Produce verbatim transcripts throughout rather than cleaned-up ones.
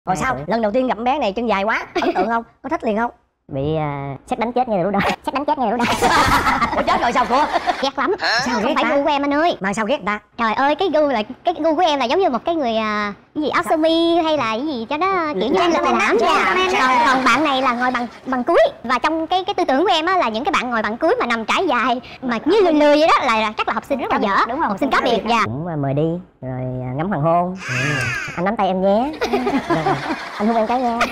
Rồi sao? Lần đầu tiên gặp bé này chân dài quá, ấn tượng không? Có thích liền không? Bị uh, xét đánh chết ngay từ lúc đó. Xét đánh chết ngay từ lúc đó. Ủa chết rồi sao cô? Ghét lắm. Sao không ghét phải ta? gu của em anh ơi. Mà sao ghét ta? Trời ơi, cái gu là cái gu của em là giống như một cái người uh, cái gì áo sơ mi hay là cái gì cho nó kiểu như là lãm nha. Còn, còn bạn này là ngồi bằng bằng cúi, và trong cái cái tư tưởng của em á là những cái bạn ngồi bằng cúi mà nằm trải dài mà như lười lười vậy đó là, là chắc là học sinh rất là dở, đúng không? Học sinh cá biệt. Dạ. Cũng mời đi rồi ngắm hoàng hôn. Anh nắm tay em nhé. Anh hôn em cái nha.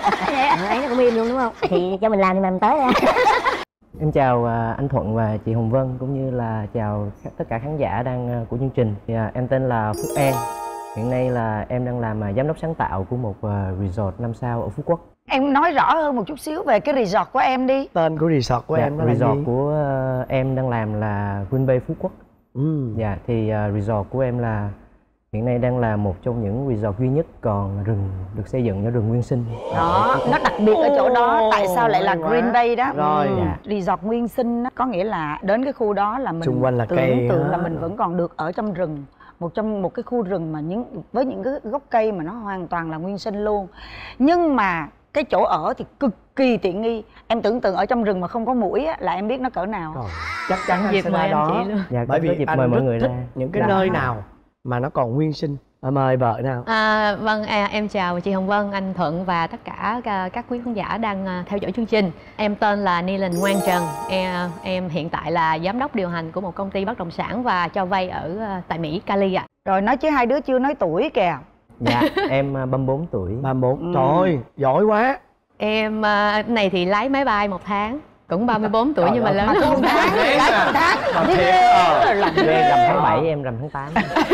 Ấy nó cũng im luôn đúng không? Thì cho mình làm thì mình tới ra. Em chào anh Thuận và chị Hồng Vân, cũng như là chào tất cả khán giả đang của chương trình. Thì, em tên là Phúc An. Hiện nay là em đang làm giám đốc sáng tạo của một resort năm sao ở Phú Quốc. Em nói rõ hơn một chút xíu về cái resort của em đi. Tên của resort của dạ, em đó là resort gì? của em đang làm là Green Bay Phú Quốc. Ừ. Dạ, thì uh, resort của em là hiện nay đang là một trong những resort duy nhất còn rừng được xây dựng ở rừng nguyên sinh. Đó, nó đặc biệt ở chỗ đó. Tại sao lại là Green Bay đó? Rồi. Ừ. Resort nguyên sinh đó, có nghĩa là đến cái khu đó là mình xung quanh là tưởng cây tượng đó. là mình vẫn còn được ở trong rừng, một trong một cái khu rừng mà những với những cái gốc cây mà nó hoàn toàn là nguyên sinh luôn. Nhưng mà cái chỗ ở thì cực kỳ tiện nghi. Em tưởng tượng ở trong rừng mà không có muỗi á, là em biết nó cỡ nào. Rồi. Chắc chắn anh dịp sẽ mời ra anh đó. chị luôn. Dạ, Bởi vì có dịp anh mời mọi rất người thích ra. những cái Dạ. nơi nào mà nó còn nguyên sinh. À, mời vợ nào. À, vâng, à, em chào chị Hồng Vân, anh Thuận và tất cả các, các quý khán giả đang uh, theo dõi chương trình. Em tên là Nilan Ngoan Trần. Em, em hiện tại là giám đốc điều hành của một công ty bất động sản và cho vay ở uh, tại Mỹ, Cali ạ. Rồi nói chứ hai đứa chưa nói tuổi kìa. Dạ, em ba mươi bốn tuổi. ba mươi bốn. Ừ. Trời ơi, giỏi quá. Em uh, này thì lái máy bay một tháng, cũng ba mươi bốn tuổi. Trời nhưng mà ơi, lớn Mà hơn. con tháng, lái con tháng. Mà Đi thiệt, ghê ờ. rồi, làm Em ghê. rằm tháng bảy, em rằm tháng tám.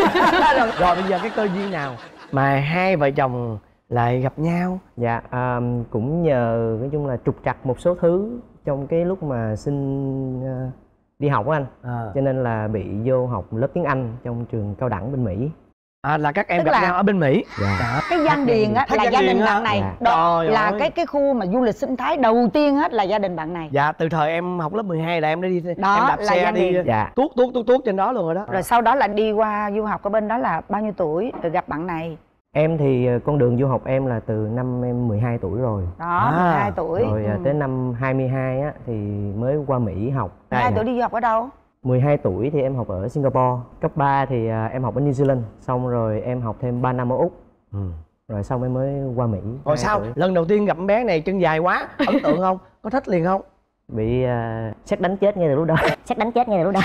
Rồi bây giờ cái cơ duyên nào mà hai vợ chồng lại gặp nhau? Dạ, à, cũng nhờ nói chung là trục trặc một số thứ trong cái lúc mà xin uh, đi học á anh. À. Cho nên là bị vô học lớp tiếng Anh trong trường cao đẳng bên Mỹ. À, là các em Tức gặp là- nhau ở bên Mỹ. Dạ. Đó. Cái Giang Điền á Thấy là Giang gia Điền đình hả? bạn này. Dạ. Đó Trời là ơi. cái cái khu mà du lịch sinh thái đầu tiên hết là gia đình bạn này. Dạ, từ thời em học lớp mười hai là em đã đi Đó, em đạp là xe Giang đi Điền. Dạ. tuốt tuốt tuốt tuốt trên đó luôn rồi đó. Rồi sau đó là đi qua du học ở bên đó là bao nhiêu tuổi rồi gặp bạn này? Em thì uh, con đường du học em là từ năm em mười hai tuổi rồi. Đó, À, mười hai tuổi. Rồi uh, Ừ. tới năm hai mươi hai á thì mới qua Mỹ học. mười hai Dạ. tuổi đi du học ở đâu? mười hai tuổi thì em học ở Singapore. Cấp ba thì uh, em học ở New Zealand. Xong rồi em học thêm ba năm ở Úc. Ừ. Rồi xong em mới qua Mỹ. Rồi hai sao? tuổi. Lần đầu tiên gặp con bé này chân dài quá, ấn tượng không? Có thích liền không? Bị uh, xét đánh chết ngay từ lúc đó. Xét đánh chết ngay từ lúc đó.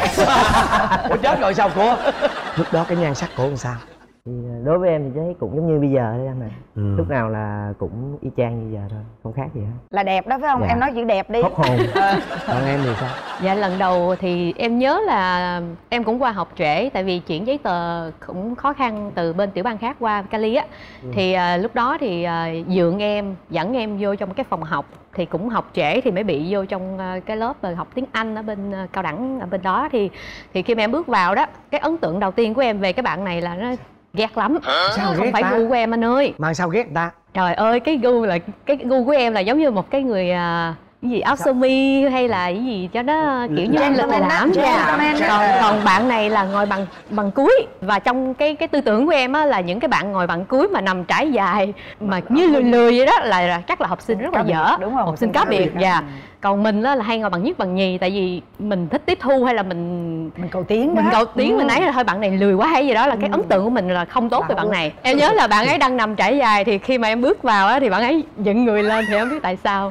Ủa chết rồi sao cô? Lúc đó cái nhan sắc của làm sao? Thì uh, đối với em thì thấy cũng giống như bây giờ thôi anh ạ. Ừ. Lúc nào là cũng y chang như giờ thôi, không khác gì hết. Là đẹp đó phải không? Dạ. Em nói chữ đẹp đi. Hốt hồn. Còn em thì sao? Dạ, lần đầu thì em nhớ là em cũng qua học trễ, tại vì chuyển giấy tờ cũng khó khăn từ bên tiểu bang khác qua Cali á. Ừ. Thì à, lúc đó thì à, dượng em dẫn em vô trong cái phòng học, thì cũng học trễ thì mới bị vô trong à, cái lớp à, học tiếng Anh ở bên à, cao đẳng ở bên đó. Thì thì khi mà em bước vào đó, cái ấn tượng đầu tiên của em về cái bạn này là nó ghét lắm. Sao Không ghét phải ta? gu của em anh ơi. Mà sao ghét người ta? Trời ơi, cái gu là cái gu của em là giống như một cái người à, cái gì áo sơ mi hay là cái gì cho nó kiểu như lịch Gentleman đó, lãm. gentleman đó. Còn còn bạn này là ngồi bằng bằng cúi, và trong cái cái tư tưởng của em á là những cái bạn ngồi bằng cúi mà nằm trải dài mà như lười lười vậy đó là, là chắc là học sinh rất là Cá biệt, dở, đúng không? học sinh cá biệt. Dạ. Còn mình á là hay ngồi bằng nhất bằng nhì, tại vì mình thích tiếp thu hay là mình Mình cầu tiến đó. mình cầu tiến Ừ. mình ấy là thôi bạn này lười quá hay gì đó, là cái ấn tượng của mình là không tốt về bạn này. Em nhớ là bạn ấy đang nằm trải dài, thì khi mà em bước vào á thì bạn ấy dựng người lên, thì em biết tại sao.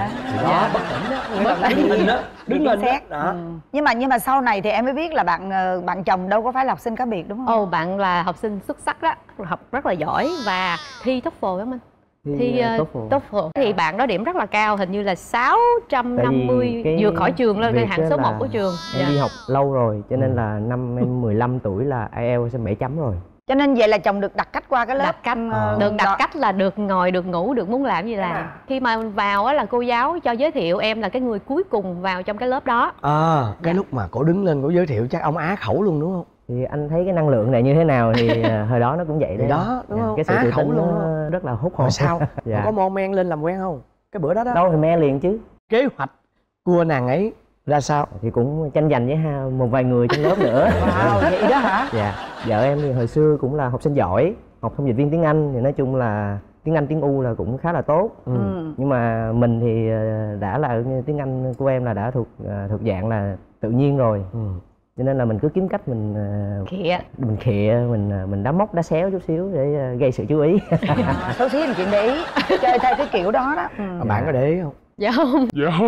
Đó, bất tỉnh đó. Người ta đứng hình đó. Đứng hình đó. Xét. Đó. Ừ. Nhưng mà nhưng mà sau này thì em mới biết là bạn ờ, bạn chồng đâu có phải là học sinh cá biệt đúng không? Ồ, bạn là học sinh xuất sắc đó, học rất là giỏi và thi TOEFL đúng không anh? Thi uh, uh, TOEFL. TOEFL thì bạn đó điểm rất là cao, hình như là sáu trăm năm Tại mươi, vì cái vượt khỏi trường lên, cái việc hạng á số là một của trường. Em Dạ. đi học lâu rồi, cho nên là năm em mười lăm tuổi là ai eo sẽ bảy chấm rồi. Cho nên vậy là chồng được đặt cách qua cái lớp. Đặt cách, ờ, được đặt đó. cách là được ngồi, được ngủ, được muốn làm gì làm. Khi mà vào á là cô giáo cho giới thiệu em là cái người cuối cùng vào trong cái lớp đó. À, cái Dạ. lúc mà cổ đứng lên cổ giới thiệu chắc ông á khẩu luôn đúng không? Thì anh thấy cái năng lượng này như thế nào thì uh, hồi đó nó cũng vậy Thì đấy. đó, đúng Dạ, không? cái sự Á tự khẩu tin luôn nó đó. rất là hốt hồn. Rồi sao? Dạ. Có mon men lên làm quen không? Cái bữa đó đó. Đâu thì me liền chứ. Kế hoạch cua nàng ấy ra sao? Thì cũng tranh giành với ha, một vài người trong lớp nữa. Wow, vậy đó hả? Dạ. Vợ em thì hồi xưa cũng là học sinh giỏi, học thông dịch viên tiếng Anh, thì nói chung là tiếng Anh tiếng U là cũng khá là tốt. Ừ. Nhưng mà mình thì ờ, đã là tiếng Anh của em là đã thuộc ờ, thuộc dạng là tự nhiên rồi. Ừ. Cho nên là mình cứ kiếm cách mình ờ, khịa mình khịa, mình ờ, mình đá móc đá xéo chút xíu để ờ, gây sự chú ý. À, xấu xí là chuyện để ý, chơi theo cái kiểu đó đó. Ừ. Mà bạn có để ý không? dạ không.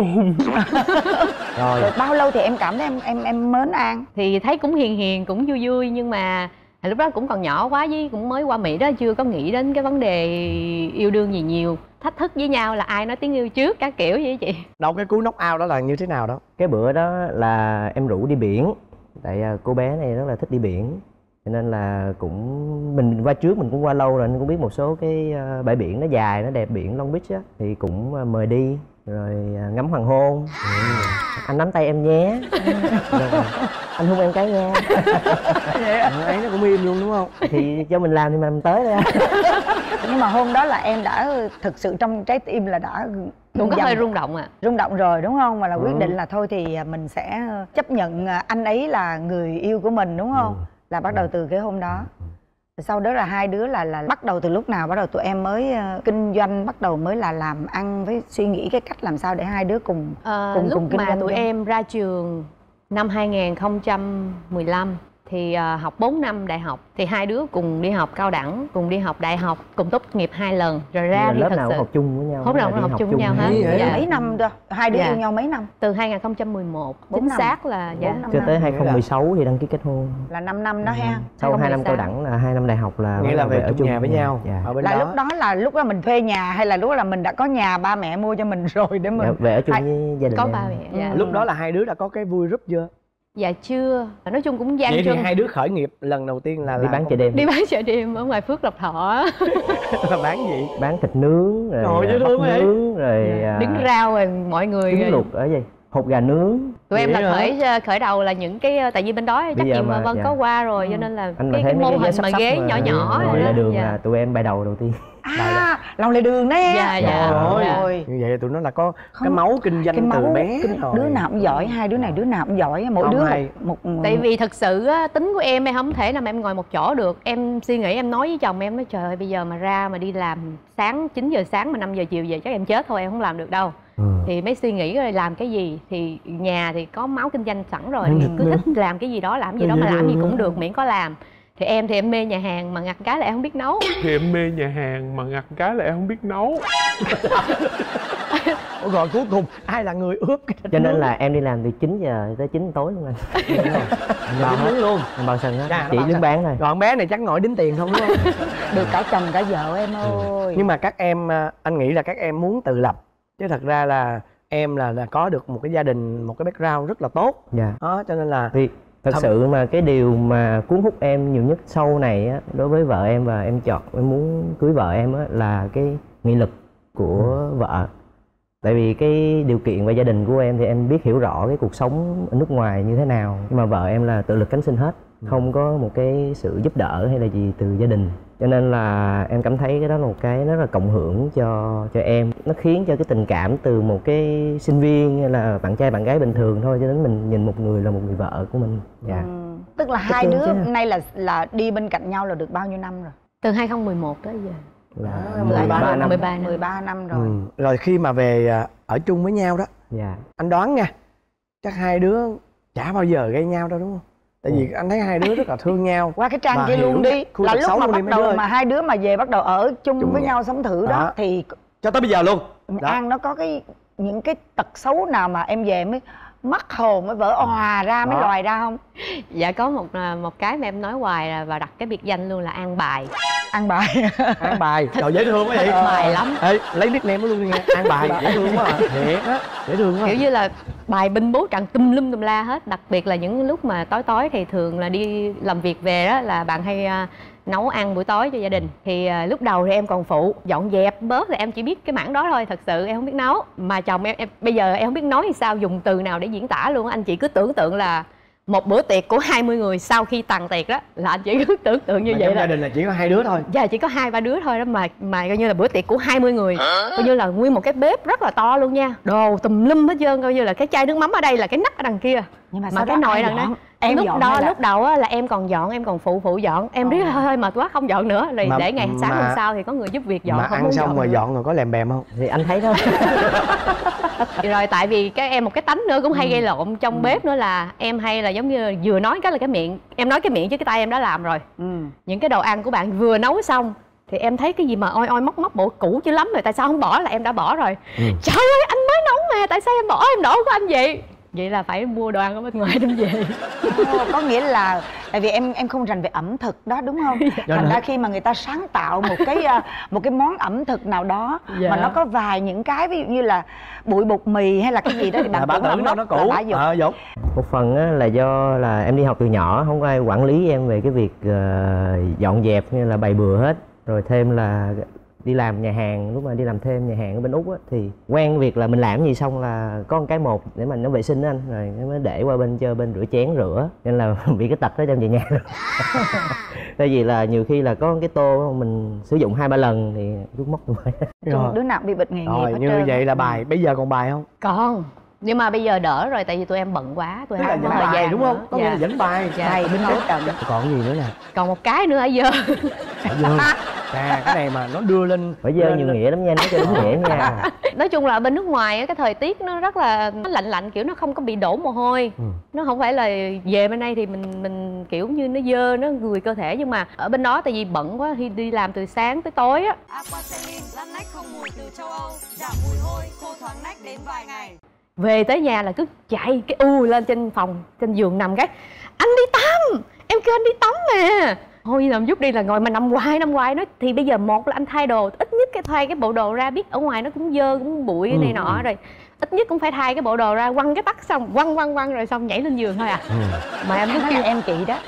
Rồi Rồi bao lâu thì em cảm thấy em em em mến An? Thì thấy cũng hiền hiền, cũng vui vui, nhưng mà lúc đó cũng còn nhỏ quá, với cũng mới qua Mỹ đó, chưa có nghĩ đến cái vấn đề yêu đương gì nhiều. Thách thức với nhau là ai nói tiếng yêu trước các kiểu vậy chị. Đâu cái cú knock out đó là như thế nào đó? cái bữa đó là em rủ đi biển, tại ờ, cô bé này rất là thích đi biển, cho nên là cũng mình qua trước, mình cũng qua lâu rồi nên cũng biết một số cái ờ, bãi biển nó dài, nó đẹp, biển Long Beach á, thì cũng ờ, mời đi rồi ờ, ngắm hoàng hôn. Anh nắm tay em nhé. Rồi, anh hôn em cái nha. Ừ, ấy nó cũng im luôn đúng không? Thì cho mình làm thì mình tới đây. Nhưng mà hôm đó là em đã thực sự trong trái tim là đã Cũng có dần- hơi rung động ạ. rung động rồi đúng không? Mà là quyết Ừ. định là thôi thì mình sẽ chấp nhận anh ấy là người yêu của mình đúng không? Ừ. Là bắt đầu từ cái hôm đó. Sau đó là hai đứa là là bắt đầu từ lúc nào bắt đầu tụi em mới uh, kinh doanh, bắt đầu mới là làm ăn, với suy nghĩ cái cách làm sao để hai đứa cùng Ờ, cùng lúc cùng kinh mà doanh tụi chung. em ra trường năm hai nghìn không trăm mười lăm thì ờ, học bốn năm đại học, thì hai đứa cùng đi học cao đẳng, cùng đi học đại học, cùng tốt nghiệp hai lần rồi ra. Là thì lớp thật nào cũng sự học chung với nhau. Lớp nào là cũng đi học chung với nhau hết. Vậy hả? Dạ. Mấy năm rồi? Hai đứa Dạ. yêu nhau mấy năm? Từ hai nghìn không trăm mười một Bốn chính năm. xác là dạ. Bốn năm. Cho tới hai không một sáu thì đăng ký kết hôn. Là năm năm đó ha. Sau hai năm cao hai không một sáu. đẳng là hai năm đại học là Nghĩa bắt là đầu về ở chung nhà với nhau. Dạ. Ở bên Là đó. lúc đó là lúc đó mình thuê nhà hay là lúc đó là mình đã có nhà, ba mẹ mua cho mình rồi để mình Dạ, về ở chung Hai- với gia đình Có em. ba mẹ. Dạ. Lúc đó là hai đứa đã có cái vui rúp chưa? Dạ chưa. Nói chung cũng gian Vậy thì truân. hai đứa khởi nghiệp lần đầu tiên là Đi là bán công- chợ đêm. Đi bán chợ đêm ở ngoài Phước Lộc Thọ. là bán gì? Bán thịt nướng rồi Trời, dễ bắp thương vậy. nướng rồi Dạ. à, Đứng rau rồi mọi người. trứng luộc ở gì hột gà nướng. Tụi em Vậy là hả? khởi khởi đầu là những cái, tại vì bên đó chắc giờ chị mà- Vân dạ. có qua rồi, cho nên là Anh mà cái, thấy cái mấy mô cái hình sắp mà sắp ghế mà nhỏ nhỏ ngoài rồi lề đó. đường Dạ. là tụi em bay đầu đầu tiên. À, lòng lề đường đấy. Dạ, dạ. Trời Dạ. ơi. Như vậy tụi nó là có cái Không. máu kinh doanh Cái máu từ bé kinh- rồi. đứa nào cũng giỏi, hai đứa này đứa nào cũng giỏi, mỗi Không đứa hay. một, một Tại vì thật sự á, tính của em em không thể nào mà em ngồi một chỗ được. Em suy nghĩ, em nói với chồng em, nói trời ơi bây giờ mà ra mà đi làm sáng chín giờ sáng mà năm giờ chiều về chắc em chết thôi, em không làm được đâu. Ừ. Thì mới suy nghĩ rồi làm cái gì, thì nhà thì có máu kinh doanh sẵn rồi, Ừ. thì cứ thích làm cái gì đó, làm gì đó mà làm gì cũng được miễn có làm. Thì em thì em mê nhà hàng mà ngặt cái là em không biết nấu. Thì em mê nhà hàng mà ngặt cái là em không biết nấu. Ủa rồi cuối cùng ai là người ướp cái thịt Cho nên nướng? là em đi làm từ chín giờ tới chín tối luôn anh. bao hết luôn. Em bao sân Dạ, á, nó chỉ bao đứng sân. bán thôi. Rồi con bé này chắc ngồi đếm tiền không đúng không? được cả chồng cả vợ em ơi. Nhưng mà các em à, anh nghĩ là các em muốn tự lập, chứ thật ra là em là là có được một cái gia đình, một cái background rất là tốt Dạ. đó, cho nên là Thì thật Thầm- sự mà cái điều mà cuốn hút em nhiều nhất sau này á, đối với vợ em và em chọn em muốn cưới vợ em á, là cái nghị lực của vợ. Tại vì cái điều kiện và gia đình của em thì em biết hiểu rõ cái cuộc sống ở nước ngoài như thế nào, nhưng mà vợ em là tự lực cánh sinh hết, không có một cái sự giúp đỡ hay là gì từ gia đình, cho nên là em cảm thấy cái đó là một cái rất là cộng hưởng cho cho em. Nó khiến cho cái tình cảm từ một cái sinh viên hay là bạn trai bạn gái bình thường thôi, cho đến mình nhìn một người là một người vợ của mình. Dạ. Ừ. Tức là Thích hai thương đứa chứ. nay là là đi bên cạnh nhau là được bao nhiêu năm rồi? Từ hai không một một tới giờ. Là À, mười ba năm. mười ba năm. mười ba năm rồi. ừ. Rồi khi mà về à, ở chung với nhau đó, Dạ. anh đoán nha, chắc hai đứa chả bao giờ gây nhau đâu đúng không? Tại vì anh thấy hai đứa rất là thương nhau. Qua cái trang Và kia hiểu luôn đi. khu Là vực lúc xấu mà luôn đi bắt mấy đầu đứa ơi. mà hai đứa mà về bắt đầu ở chung, Chung với nhà. nhau sống thử đó, Đó. thì Cho tới bây giờ luôn đó. An nó có cái những cái tật xấu nào mà em về mới mất hồn, mới vỡ òa ra, mới Đó. lòi ra không? Dạ có một một cái mà em nói hoài là, và đặt cái biệt danh luôn là An Bài. An bài. An bài, trời dễ thương quá vậy. Bài lắm. Ê, lấy nickname nó luôn đi nghe. An bài, dễ thương quá à. Thiệt á, dễ thương quá. Kiểu như là bài binh bố trận tùm lum tùm la hết. Đặc biệt là những lúc mà tối tối thì thường là đi làm việc về đó là bạn hay à, nấu ăn buổi tối cho gia đình. Thì à, lúc đầu thì em còn phụ dọn dẹp bớt, thì em chỉ biết cái mảng đó thôi. Thật sự em không biết nấu. Mà chồng em, em bây giờ em không biết nói thì sao, dùng từ nào để diễn tả luôn. Anh chị cứ tưởng tượng là một bữa tiệc của hai mươi người sau khi tàn tiệc đó, là anh chỉ cứ tưởng tượng như Mà vậy trong là gia đình là chỉ có hai đứa thôi. dạ chỉ có hai ba đứa thôi đó, mà mà coi như là bữa tiệc của hai mươi người, coi như là nguyên một cái bếp rất là to luôn nha, đồ tùm lum hết trơn, coi như là cái chai nước mắm ở đây là cái nắp ở đằng kia, Nhưng mà, mà cái nồi đằng đó em lúc dọn đó là... lúc đầu á là em còn dọn, em còn phụ phụ dọn, em biết hơi hơi mệt quá không dọn nữa rồi mà, để ngày sáng mà, hôm sau thì có người giúp việc dọn. mà không ăn xong dọn rồi nữa. dọn rồi có lèm bèm không? Thì anh thấy đó. Rồi tại vì cái em một cái tánh nữa cũng hay ừ. gây lộn trong ừ. bếp nữa là em hay là giống như là vừa nói cái là cái miệng em nói cái miệng chứ cái tay em đã làm rồi. ừ. Những cái đồ ăn của bạn vừa nấu xong thì em thấy cái gì mà oi oi móc móc bộ cũ chứ lắm rồi, tại sao không bỏ, là em đã bỏ rồi. ừ. Trời ơi anh mới nấu mà tại sao em bỏ, em đổ của anh vậy? Vậy là phải mua đồ ăn ở bên ngoài đem về. Ồ, có nghĩa là tại vì em em không rành về ẩm thực đó đúng không? Dạ. Thành ra khi mà người ta sáng tạo một cái một cái món ẩm thực nào đó dạ. mà nó có vài những cái ví dụ như là bụi bột mì hay là cái gì đó thì bạn bà tưởng đâu nó cũ. Ờ Dũng. Một phần á, là do là em đi học từ nhỏ, không có ai quản lý em về cái việc uh, dọn dẹp như là bày bừa hết. Rồi thêm là đi làm nhà hàng, lúc mà đi làm thêm nhà hàng ở bên Úc á, thì quen việc là mình làm gì xong là có một cái một để mà nó vệ sinh đó anh, rồi nó mới để qua bên chơi bên rửa chén rửa, nên là bị cái tật đó đem về nhà luôn. Tại vì là nhiều khi là có cái tô mình sử dụng hai ba lần thì rút móc rồi. Rồi. Đứa nào bị bệnh nghề nghiệp Rồi hết như trơn. vậy là bài, bây giờ còn bài không? Còn nhưng mà bây giờ đỡ rồi tại vì tụi em bận quá, tụi em không có thời bài gian đúng không? nữa. Có nghĩa là dẫn bài. Dạ. Này bên hết trơn. Còn gì nữa nè? Còn một cái nữa ở giờ. Ở dơ. À, cái này mà nó đưa lên phải dơ nhiều nghĩa lắm nha, nói cho đúng nghĩa nha. Nói chung là bên nước ngoài á, cái thời tiết nó rất là nó lạnh lạnh, kiểu nó không có bị đổ mồ hôi. ừ. Nó không phải là về bên đây thì mình mình kiểu như nó dơ, nó gùi cơ thể, nhưng mà ở bên đó tại vì bận quá thì đi làm từ sáng tới tối á. Aquacelin lăn nách không mùi từ châu Âu, giảm mùi hôi, khô thoáng nách đến vài ngày. Về tới nhà là cứ chạy cái u lên trên phòng, trên giường nằm cái anh đi tắm, em kêu anh đi tắm mà. Thôi nằm giúp đi, là ngồi mà nằm hoài nằm hoài. Nói thì bây giờ một là anh thay đồ, ít nhất cái thay cái bộ đồ ra, biết ở ngoài nó cũng dơ cũng bụi ừ, này nọ ừ. Rồi ít nhất cũng phải thay cái bộ đồ ra, quăng cái tắt xong quăng quăng quăng rồi xong nhảy lên giường thôi à. ừ. Mà em nói là em chị đó.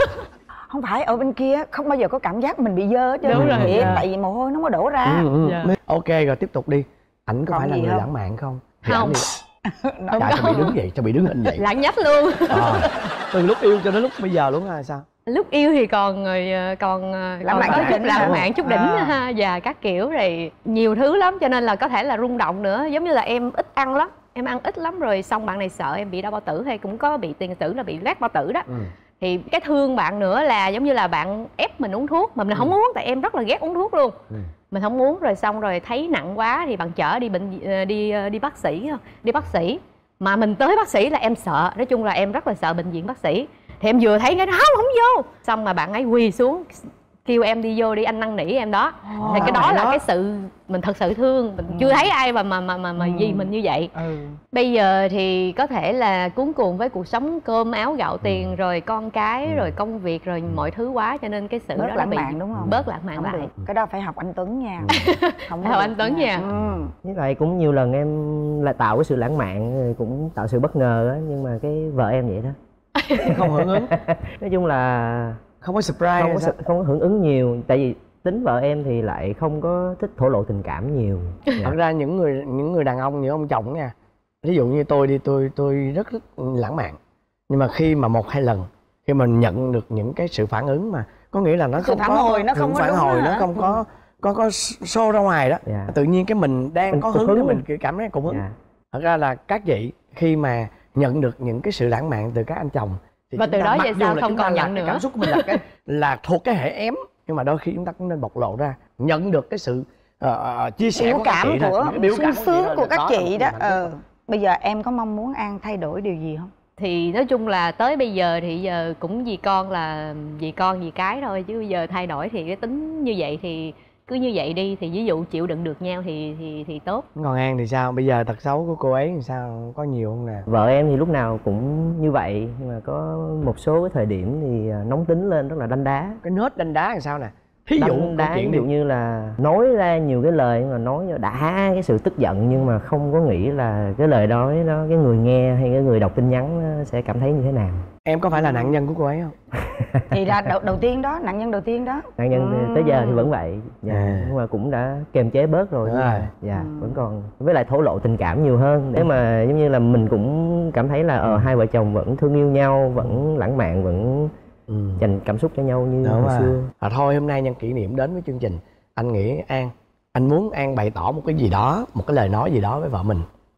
Không phải ở bên kia không bao giờ có cảm giác mình bị dơ hết trơn. Đúng rồi. Vậy, tại vì mồ hôi nó có đổ ra. ừ, ừ. Dạ. Ok rồi tiếp tục đi. Ảnh có Còn phải là người không? lãng mạn không? Không. Trời sao bị đứng vậy, sao bị đứng hình vậy? Lãng nhách luôn. À, từ lúc yêu cho đến lúc bây giờ luôn hay sao? Lúc yêu thì còn người còn lãng mạn có chút chút lãng mạn chút đỉnh à. ha, và các kiểu rồi nhiều thứ lắm, cho nên là có thể là rung động nữa. Giống như là em ít ăn lắm, em ăn ít lắm rồi xong bạn này sợ em bị đau bao tử hay cũng có bị tiền sử là bị loét bao tử đó. ừ. Thì cái thương bạn nữa là giống như là bạn ép mình uống thuốc mà mình ừ. không muốn, tại em rất là ghét uống thuốc luôn. ừ. Mình không muốn, rồi xong rồi thấy nặng quá thì bạn chở đi bệnh đi đi bác sĩ đi bác sĩ mà mình tới bác sĩ là em sợ. Nói chung là em rất là sợ bệnh viện bác sĩ. Thì em vừa thấy cái không không vô, xong mà bạn ấy quỳ xuống kêu em đi vô đi, anh năn nỉ em đó. oh, thì cái đó là đó. Cái sự mình thật sự thương, mình ừ. chưa thấy ai mà mà mà mà, mà ừ. gì mình như vậy. ừ. Bây giờ thì có thể là cuống cuồng với cuộc sống cơm áo gạo tiền ừ. rồi con cái ừ. rồi công việc rồi mọi thứ quá, cho nên cái sự bớt đó lãng bị mạn đúng không? Bớt lãng mạn không lại. Được. Cái đó phải học anh Tuấn nha. Không học anh Tuấn nha. ừ. Với lại cũng nhiều lần em là tạo cái sự lãng mạn, cũng tạo sự bất ngờ đó, nhưng mà cái vợ em vậy đó. Không hưởng ứng. Nói chung là không có surprise, không có, không có hưởng ứng nhiều, tại vì tính vợ em thì lại không có thích thổ lộ tình cảm nhiều. Dạ. Thật ra những người những người đàn ông, những ông chồng nha, ví dụ như tôi đi, tôi tôi rất rất lãng mạn, nhưng mà khi mà một hai lần khi mình nhận được những cái sự phản ứng mà có nghĩa là nó sự không phản có hồi nó không có phản hồi nó hả? không có có có show ra ngoài đó. dạ. Tự nhiên cái mình đang mình có hứng, hứng mình cảm thấy cũng hứng. dạ. Thật ra là các chị khi mà nhận được những cái sự lãng mạn từ các anh chồng thì và từ đó về sau không còn nhận nữa. Cảm xúc của mình là cái là thuộc cái hệ ém, nhưng mà đôi khi chúng ta cũng nên bộc lộ ra, nhận được cái sự uh, chia sẻ biểu của cảm các chị của biểu sung sướng của các chị đó. ờ. Bây giờ em có mong muốn An thay đổi điều gì không? Thì nói chung là tới bây giờ thì giờ cũng vì con là vì con vì cái thôi, chứ bây giờ thay đổi thì cái tính như vậy thì cứ như vậy đi, thì ví dụ chịu đựng được nhau thì thì thì tốt. Còn An thì sao? Bây giờ tật xấu của cô ấy thì sao? Có nhiều không nè? Vợ em thì lúc nào cũng như vậy, nhưng mà có một số cái thời điểm thì nóng tính lên, rất là đanh đá. Cái nết đanh đá làm sao nè? Thí dụ đanh đá ví dụ như là nói ra nhiều cái lời mà nói đã cái sự tức giận, nhưng mà không có nghĩ là cái lời đó nó cái người nghe hay cái người đọc tin nhắn sẽ cảm thấy như thế nào. Em có phải là nạn nhân của cô ấy không? Thì là đầu, đầu tiên đó, nạn nhân đầu tiên đó. Nạn nhân ừ. tới giờ thì vẫn vậy. Dạ. À. Nhưng mà cũng đã kiềm chế bớt rồi. Đúng rồi. Dạ. Ừ. Vẫn còn với lại thổ lộ tình cảm nhiều hơn, để mà giống như là mình cũng cảm thấy là ờ hai vợ chồng vẫn thương yêu nhau, vẫn lãng mạn, vẫn ừ. dành cảm xúc cho nhau như Đúng hồi à. xưa. À, thôi hôm nay nhân kỷ niệm đến với chương trình, anh nghĩ An, anh muốn An bày tỏ một cái gì đó, một cái lời nói gì đó với vợ mình,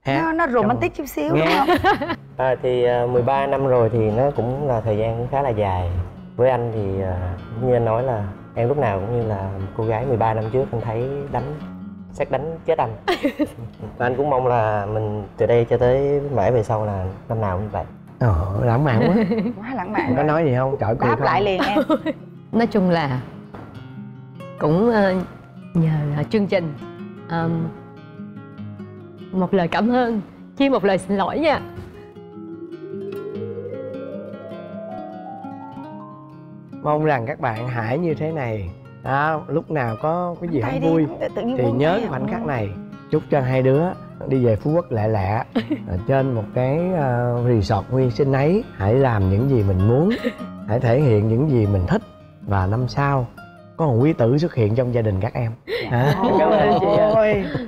nó, nó romantic chút xíu Nghe. đúng không? À, thì uh, mười ba năm rồi thì nó cũng là thời gian khá là dài. Với anh thì uh, như anh nói là em lúc nào cũng như là một cô gái mười ba năm trước anh thấy đánh xét đánh chết anh. Và anh cũng mong là mình từ đây cho tới mãi về sau là năm nào cũng như vậy. Ồ, lãng mạn quá. Quá lãng mạn. Có nói gì không? Trời cười Đáp không? lại liền em. Nói chung là cũng uh, nhờ uh, chương trình um, một lời cảm ơn, chia một lời xin lỗi nha. Mong rằng các bạn hãy như thế này đó, lúc nào có cái gì Tay không đi, vui tự nhiên thì buông nhớ tay cái à. khoảnh khắc này. Chúc cho hai đứa đi về Phú Quốc lẹ lẹ ở trên một cái uh, resort nguyên sinh ấy. Hãy làm những gì mình muốn, hãy thể hiện những gì mình thích, và năm sau có một quý tử xuất hiện trong gia đình các em. Hả? Cảm ơn chị ạ.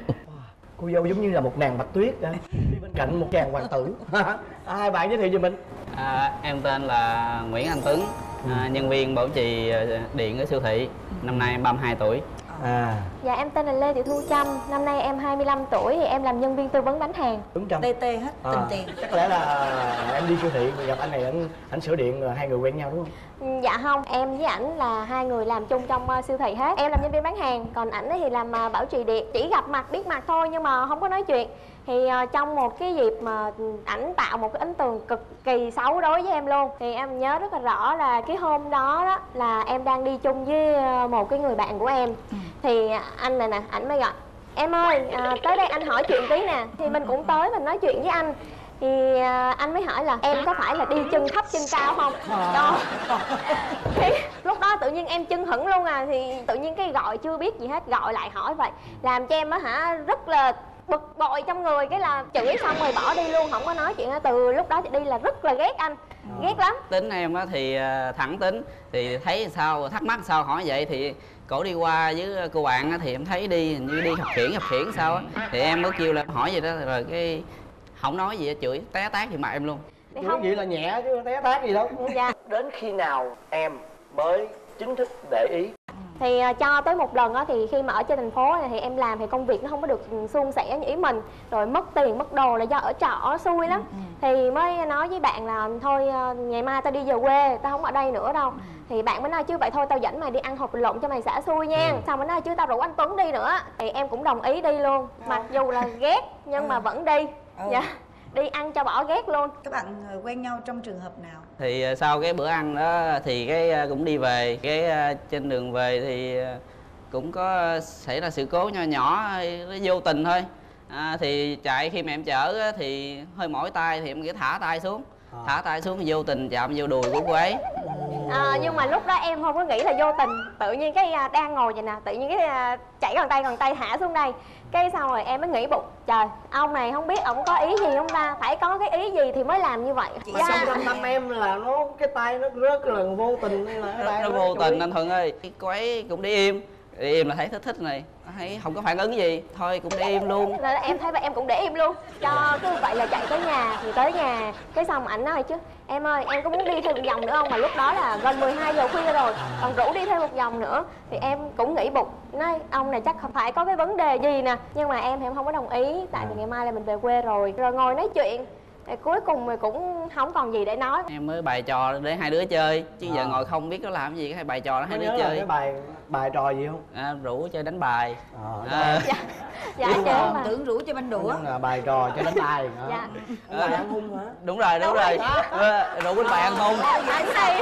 Cô dâu giống như là một nàng bạch tuyết đó, đi bên cạnh một chàng hoàng tử. À, hai bạn giới thiệu cho mình. À, em tên là Nguyễn Anh Tuấn, à, nhân viên bảo trì điện ở siêu thị. Năm nay em ba mươi hai tuổi. À, Dạ em tên là Lê Thị Thu Trâm, năm nay em hai mươi lăm tuổi thì em làm nhân viên tư vấn bán hàng. đúng trong. tê tê hết À, tình tiền. chắc có lẽ là em đi siêu thị gặp anh này, anh anh sửa điện rồi hai người quen nhau đúng không? Ừ, Dạ không, em với ảnh là hai người làm chung trong uh, siêu thị hết. Em làm nhân viên bán hàng, còn ảnh thì làm uh, bảo trì điện. Chỉ gặp mặt biết mặt thôi nhưng mà không có nói chuyện. Thì uh, trong một cái dịp mà ảnh tạo một cái ấn tượng cực kỳ xấu đối với em luôn. Thì em nhớ rất là rõ là cái hôm đó đó là em đang đi chung với uh, một cái người bạn của em. ừ. Thì anh này nè, ảnh mới gọi em ơi, à, tới đây anh hỏi chuyện tí nè. Thì mình cũng tới mình nói chuyện với anh. Thì à, anh mới hỏi là em có phải là đi chân thấp chân cao không? Đó. Thì lúc đó tự nhiên em chưng hửng luôn à. Thì tự nhiên cái gọi chưa biết gì hết, gọi lại hỏi vậy, làm cho em á hả rất là bực bội trong người. Cái là chửi xong rồi bỏ đi luôn, không có nói chuyện. Từ lúc đó chị đi là rất là ghét anh, ghét lắm. Tính em á thì thẳng tính, thì thấy sao thắc mắc sao hỏi vậy. Thì cổ đi qua với cô bạn á, thì em thấy đi hình như đi học khiển học khiển sao á. Thì em mới kêu là hỏi gì đó rồi cái không nói gì, chửi té tát vào mặt em luôn. Thì không vậy là nhẹ chứ té tát gì đâu. Dạ. Đến khi nào em mới chính thức để ý? Thì uh, cho tới một lần đó thì khi mà ở trên thành phố này thì em làm thì công việc nó không có được suôn sẻ như ý mình. Rồi mất tiền mất đồ là do ở trọ xui lắm. ừ, ừ. Thì mới nói với bạn là thôi uh, ngày mai tao đi về quê, tao không ở đây nữa đâu. ừ. Thì bạn mới nói chứ vậy thôi tao dẫn mày đi ăn hột lộn cho mày xả xui nha. ừ. Xong mới nói chứ tao rủ anh Tuấn đi nữa. Thì em cũng đồng ý đi luôn. ừ. Mặc dù là ghét nhưng ừ. mà vẫn đi. ừ. Dạ. Đi ăn cho bỏ ghét luôn. Các bạn quen nhau trong trường hợp nào? Thì sau cái bữa ăn đó thì cái cũng đi về. Cái trên đường về thì cũng có xảy ra sự cố nho nhỏ, nó vô tình thôi. à, Thì chạy khi mà em chở thì hơi mỏi tay thì em cứ thả tay xuống. à. Thả tay xuống vô tình chạm vô đùi của cô ấy. à, Nhưng mà lúc đó em không có nghĩ là vô tình. Tự nhiên cái đang ngồi vậy nè, tự nhiên cái chảy gần tay gần tay thả xuống đây. Cái xong rồi em mới nghĩ bụng, trời, ông này không biết ông có ý gì không ta? Phải có cái ý gì thì mới làm như vậy. Mà xong trong tâm em là nó cái tay nó rớt là vô tình hay là cái tay nó, nó vô tình anh Thuận ơi. Cô ấy cũng đi im, đi im là thấy thích thích này, thấy không có phản ứng gì, thôi cũng đi im luôn. Rồi em thấy vậy em cũng để im luôn. Cho cứ vậy là chạy tới nhà, thì tới nhà cái xong ảnh nói chứ em ơi em có muốn đi thêm một vòng nữa không? Mà lúc đó là gần mười hai giờ khuya rồi, còn rủ đi thêm một vòng nữa. Thì em cũng nghĩ bụng, nói ông này chắc không phải có cái vấn đề gì nè. Nhưng mà em thì em không có đồng ý, tại vì ngày mai là mình về quê rồi. Rồi ngồi nói chuyện, thì cuối cùng thì cũng không còn gì để nói. Em mới bày trò để hai đứa chơi, chứ à. giờ ngồi không biết có làm gì, hay bày trò đó hai đứa chơi. Cái bài bài trò gì không? À, rủ chơi đánh bài. à, à. Dạ, dạ chứ mà tưởng rủ chơi banh đũa. Là bài trò chơi đánh bài. Dạ. Đánh bài ăn hung hả? Đúng rồi, đúng, đúng rồi, rồi. Rủ đánh bài ăn hung. Ảnh này.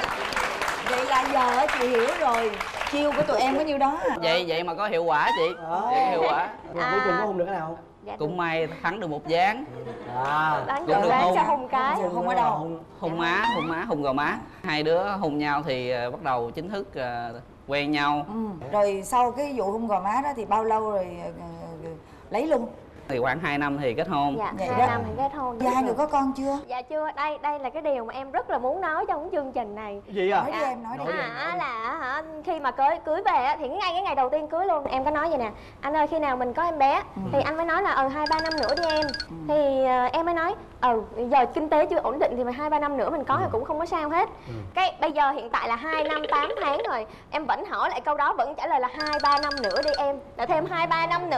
Vậy là giờ chị hiểu rồi, chiêu của tụi em có nhiêu đó. Vậy vậy mà có hiệu quả chị. à. Vậy có hiệu quả. Rồi cuối cùng có hung được cái nào không? Dạ, cũng may thắng được một ván. à. Đánh được ván cho hung cái. Hung ở đâu? Hung má, hung má, hung gò má. Hai đứa hung nhau thì uh, bắt đầu chính thức uh, quen nhau. ừ. Rồi sau cái vụ hung gò má đó thì bao lâu rồi uh, lấy luôn? Thì khoảng hai năm thì kết hôn. Dạ, Vậy hai đó. năm thì kết hôn. Và hai người có con chưa? Dạ chưa, đây đây là cái điều mà em rất là muốn nói trong chương trình này. Gì à? Nói đi em, nói đi. À, là hả, khi mà cưới cưới về á, thì ngay cái ngày đầu tiên cưới luôn em có nói vậy nè, anh ơi khi nào mình có em bé. ừ. Thì anh mới nói là ừ hai ba năm nữa đi em. ừ. Thì uh, em mới nói ừ giờ kinh tế chưa ổn định thì mà hai ba năm nữa mình có ừ. thì cũng không có sao hết. ừ. Cái bây giờ hiện tại là hai năm tám tháng rồi, em vẫn hỏi lại câu đó, vẫn trả lời là hai ba năm nữa đi em, là thêm hai ba năm nữa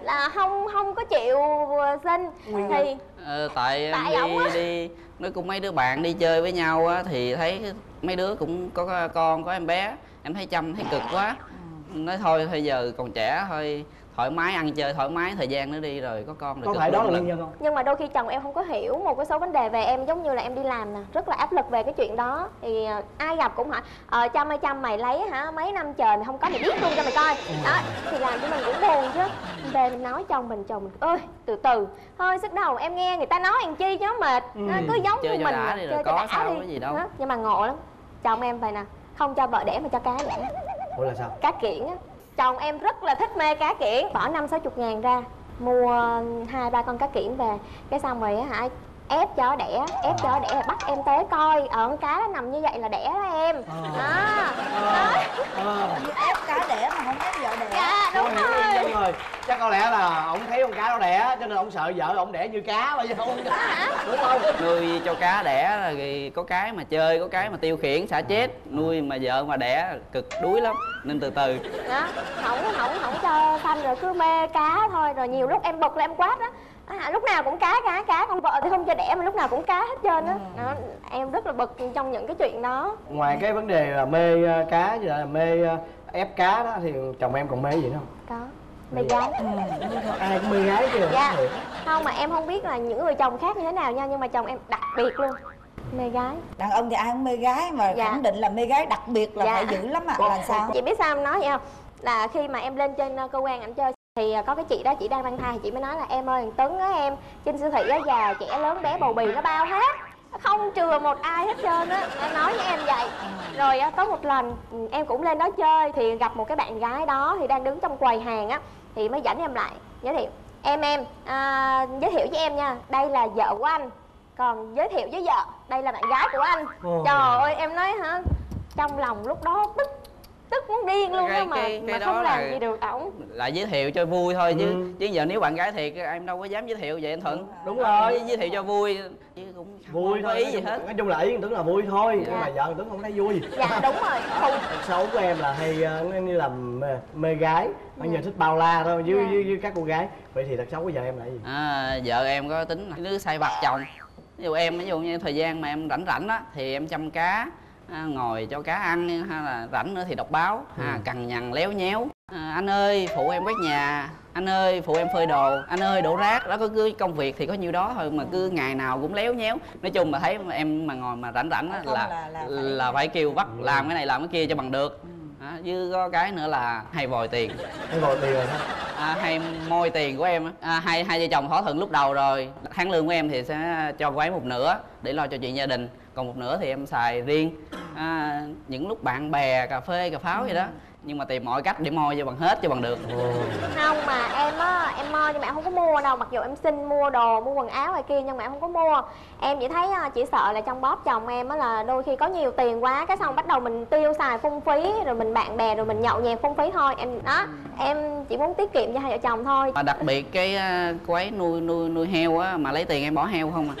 là không không có chịu sinh thì ờ, tại, tại em ổng đi á. đi nói cùng mấy đứa bạn đi chơi với nhau á thì thấy mấy đứa cũng có con có em bé, em thấy chăm thấy cực quá, nói thôi bây giờ còn trẻ thôi thoải mái ăn chơi thoải mái thời gian nữa đi rồi có con rồi có phải đó là nguyên nhân không? Nhưng mà đôi khi chồng em không có hiểu một cái số vấn đề về em, giống như là em đi làm nè rất là áp lực về cái chuyện đó, thì uh, ai gặp cũng hỏi ờ Trâm ơi Trâm mày lấy hả mấy năm trời mày không có mày biết luôn cho mày coi đó, thì làm cho mình cũng buồn chứ. Về mình nói chồng mình, chồng mình ơi từ từ thôi sức đầu em nghe người ta nói làm chi chứ mệt, ừ. cứ giống chơi như cho mình đã đi, chơi rồi cho có đã sao đi có gì đâu đó. Nhưng mà ngộ lắm, chồng em vậy nè, không cho vợ đẻ mà cho cá đẻ. Ủa là sao? Cá kiển á, chồng em rất là thích mê cá kiển, bỏ năm sáu chục ngàn ra mua hai ba con cá kiển về, cái xong rồi á hả ép cho đẻ, ép cho đẻ bắt em tới coi ở con cá nó nằm như vậy là đẻ đó em. À. Đó. À. Ép cá đẻ mà không ép vợ đẻ. Dạ đúng Ôi, rồi. Đúng rồi. Chắc có lẽ là ông thấy con cá nó đẻ cho nên ông sợ vợ ông đẻ như cá mà không. Đúng không? Nuôi cho cá đẻ thì có cái mà chơi, có cái mà tiêu khiển xả chết, nuôi mà vợ mà đẻ cực đuối lắm nên từ từ. Đó, không không không cho sanh rồi cứ mê cá thôi, rồi nhiều lúc em bực là em quát đó. À, lúc nào cũng cá cá cá, con vợ thì không cho đẻ mà lúc nào cũng cá hết trơn á. Đó, em rất là bực trong những cái chuyện đó. Ngoài cái vấn đề là mê uh, cá rồi là mê uh, ép cá đó thì chồng em còn mê gì nữa không? Có mê gái. Ừ. Ai cũng mê gái chứ. Dạ. Không mà em không biết là những người chồng khác như thế nào nha, nhưng mà chồng em đặc biệt luôn mê gái. Đàn ông thì ai cũng mê gái mà dạ. khẳng định là mê gái đặc biệt là dạ. phải dữ lắm ạ. À. Là sao? Chị biết sao em nói vậy không? Là khi mà em lên trên cơ quan ảnh chơi thì có cái chị đó, chị đang mang thai thì chị mới nói là em ơi thằng Tuấn á em trên siêu thị á già trẻ lớn bé bầu bì nó bao hết, không chừa một ai hết trơn á, em nói với em vậy. Rồi có một lần em cũng lên đó chơi thì gặp một cái bạn gái đó thì đang đứng trong quầy hàng á, thì mới dẫn em lại giới thiệu em em à, giới thiệu với em nha, đây là vợ của anh, còn giới thiệu với vợ đây là bạn gái của anh. Ồ. Trời ơi em nói hả, trong lòng lúc đó tức tức muốn điên luôn á, mà cái, mà cái không làm là, gì được ổng. Lại giới thiệu cho vui thôi chứ ừ. chứ giờ nếu bạn gái thiệt em đâu có dám giới thiệu vậy anh Thuận. Đúng rồi, giới thiệu cho vui chứ cũng không vui có thôi, ý gì hết. Nói chung là ý thằng Tuấn là vui thôi, dạ. nhưng mà vợ thằng Tuấn không thấy vui. Dạ đúng rồi. Tật xấu của em là hay uh, như là mê, mê gái, bây giờ thích bao la thôi với, dạ. với, với các cô gái. Vậy thì tật xấu của vợ em là gì? À, vợ em có tính là đứa sai vặt chồng. Ví dụ em ví dụ như thời gian mà em rảnh rảnh á thì em chăm cá, à, ngồi cho cá ăn, hay là rảnh nữa thì đọc báo, ừ. à, cằn nhằn léo nhéo. À, anh ơi phụ em quét nhà, anh ơi phụ em phơi đồ, anh ơi đổ rác. Đó có cứ công việc thì có nhiêu đó thôi mà cứ ngày nào cũng léo nhéo. Nói chung mà thấy em mà ngồi mà rảnh rảnh á là, là, là, phải... là phải kêu bắt ừ. làm cái này làm cái kia cho bằng được. ừ. À, với có cái nữa là hay vòi tiền. Hay vòi tiền rồi sao? À, hay môi tiền của em á. À, hai hai vợ chồng thỏa thuận lúc đầu rồi, tháng lương của em thì sẽ cho cô ấy một nửa để lo cho chuyện gia đình, còn một nửa thì em xài riêng. À, những lúc bạn bè cà phê cà pháo gì đó, nhưng mà tìm mọi cách để moi cho bằng hết cho bằng được. Không mà em á em moi nhưng mà em không có mua đâu, mặc dù em xin mua đồ mua quần áo ngoài kia nhưng mà em không có mua. Em chỉ thấy chỉ sợ là trong bóp chồng em á là đôi khi có nhiều tiền quá cái xong bắt đầu mình tiêu xài phung phí, rồi mình bạn bè rồi mình nhậu nhẹt phung phí thôi. Em đó em chỉ muốn tiết kiệm cho hai vợ chồng thôi. À, đặc biệt cái cô ấy nuôi nuôi nuôi heo á mà lấy tiền em bỏ heo không à.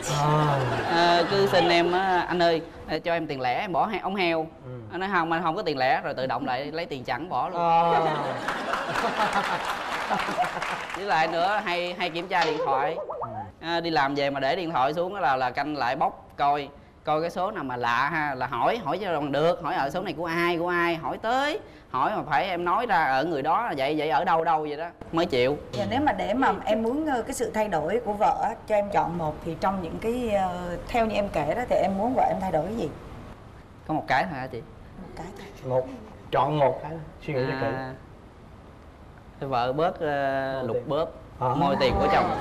À, cứ xin em á, anh ơi cho em tiền lẻ em bỏ ống heo. ừ. Anh nói không, anh không có tiền lẻ, rồi tự động lại lấy tiền chẵn bỏ luôn. à. Với lại nữa hay hay kiểm tra điện thoại. à, đi làm về mà để điện thoại xuống là là canh lại bóc coi coi cái số nào mà lạ ha là hỏi hỏi cho bằng được, hỏi ở số này của ai của ai, hỏi tới hỏi mà phải em nói ra ở người đó là vậy vậy ở đâu đâu vậy đó mới chịu. Giờ nếu mà để mà em muốn cái sự thay đổi của vợ cho em chọn một thì trong những cái theo như em kể đó thì em muốn vợ em thay đổi cái gì? Có một cái thôi hả chị? Một cái thôi. Một chọn một cái suy nghĩ cho kỹ. À, vợ bớt uh, lục bớp à. Moi tiền của chồng.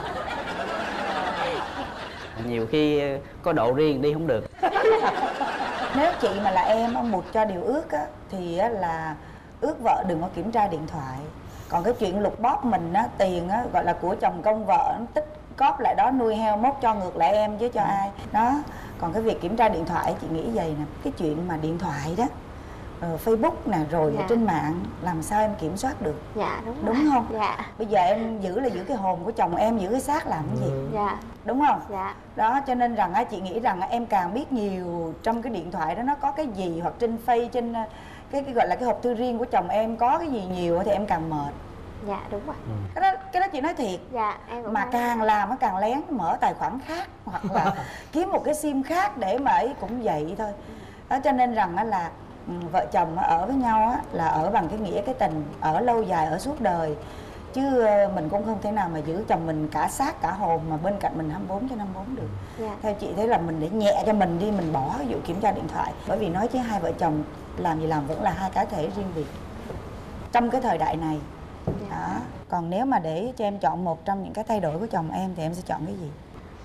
Nhiều khi có độ riêng đi không được. Nếu chị mà là em một cho điều ước á, thì á, là ước vợ đừng có kiểm tra điện thoại. Còn cái chuyện lục bóp mình á, tiền á, gọi là của chồng công vợ, nó tích cóp lại đó nuôi heo mốt cho ngược lại em chứ cho ừ. ai đó. Còn cái việc kiểm tra điện thoại chị nghĩ vậy nè, cái chuyện mà điện thoại đó rồi Facebook nè rồi dạ. trên mạng làm sao em kiểm soát được? Dạ đúng đúng rồi. không? Dạ. Bây giờ em giữ là giữ cái hồn của chồng em, giữ cái xác làm cái gì? Dạ. Đúng không? Dạ. Đó cho nên rằng á chị nghĩ rằng em càng biết nhiều trong cái điện thoại đó nó có cái gì, hoặc trên Face trên cái, cái gọi là cái hộp thư riêng của chồng em có cái gì nhiều thì em càng mệt. Dạ đúng rồi. Ừ. Cái đó cái đó chị nói thiệt. Dạ em cũng mà thấy. càng làm nó càng lén mở tài khoản khác hoặc là kiếm một cái sim khác để mà ấy, cũng vậy thôi. Đó cho nên rằng á là ừ, vợ chồng ở với nhau á là ở bằng cái nghĩa cái tình, ở lâu dài, ở suốt đời, chứ ờ, mình cũng không thể nào mà giữ chồng mình cả xác cả hồn mà bên cạnh mình hai mươi bốn trên năm mươi bốn được. Dạ. Theo chị thấy là mình để nhẹ cho mình đi, mình bỏ ví dụ kiểm tra điện thoại, bởi vì nói chứ hai vợ chồng làm gì làm vẫn là hai cá thể riêng biệt trong cái thời đại này. Đó. Còn nếu mà để cho em chọn một trong những cái thay đổi của chồng em thì em sẽ chọn cái gì?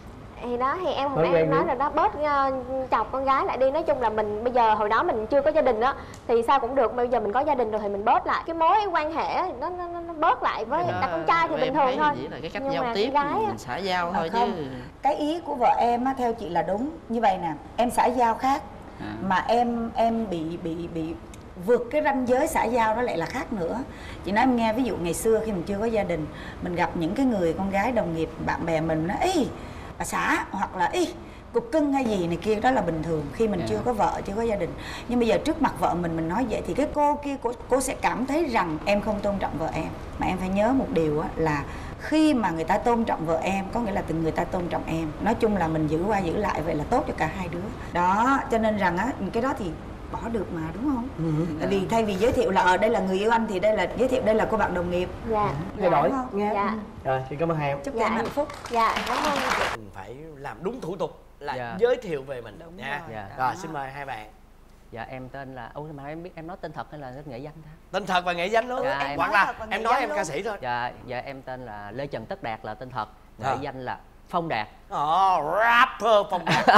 Thì đó thì em Nói em quen nói đi. rồi đó, bớt uh, chọc con gái lại đi. Nói chung là mình bây giờ hồi đó mình chưa có gia đình đó thì sao cũng được, bây giờ mình có gia đình rồi thì mình bớt lại cái mối quan hệ nó nó, nó bớt lại với Cái đó đặt con trai thì em bình thấy thường thôi. chỉ là cái cách Nhưng giao mà tiếp con gái á, mình xã giao À, thôi không. chứ. Cái ý của vợ em á, theo chị là đúng như vậy nè, em xã giao khác À. mà em em bị bị bị vượt cái ranh giới xã giao đó lại là khác nữa. Chị nói em nghe, ví dụ ngày xưa khi mình chưa có gia đình, mình gặp những cái người con gái đồng nghiệp bạn bè mình nói ý bà xã hoặc là ý cục cưng hay gì này kia, đó là bình thường khi mình Yeah. chưa có vợ, chưa có gia đình. Nhưng bây giờ trước mặt vợ mình mình nói vậy thì cái cô kia cô, cô sẽ cảm thấy rằng em không tôn trọng vợ em. Mà em phải nhớ một điều á, là khi mà người ta tôn trọng vợ em có nghĩa là từng người ta tôn trọng em. Nói chung là mình giữ qua giữ lại vậy là tốt cho cả hai đứa. Đó cho nên rằng á cái đó thì bỏ được mà, đúng không? Ừ. Tại vì thay vì giới thiệu là ở đây là người yêu anh thì đây là giới thiệu đây là cô bạn đồng nghiệp. Dạ. Thay đổi Đúng không? nghe. Dạ. Rồi xin cảm ơn hai em. Chúc Dạ. em hạnh phúc. Dạ cảm ơn. Mình phải làm đúng thủ tục là Dạ. giới thiệu về mình Đúng nha. rồi. Dạ. Rồi xin mời hai bạn. Dạ em tên là, ủa mà em biết em nói tên thật hay là tên nghệ danh ta? Tên thật và nghệ danh luôn. Dạ, em Hoặc nói là thật và nghệ em nói danh em luôn. ca sĩ thôi. Dạ, dạ em tên là Lê Trần Tất Đạt là tên thật, nghệ À. danh là Phong Đạt. Ồ, rapper Phong Đạt.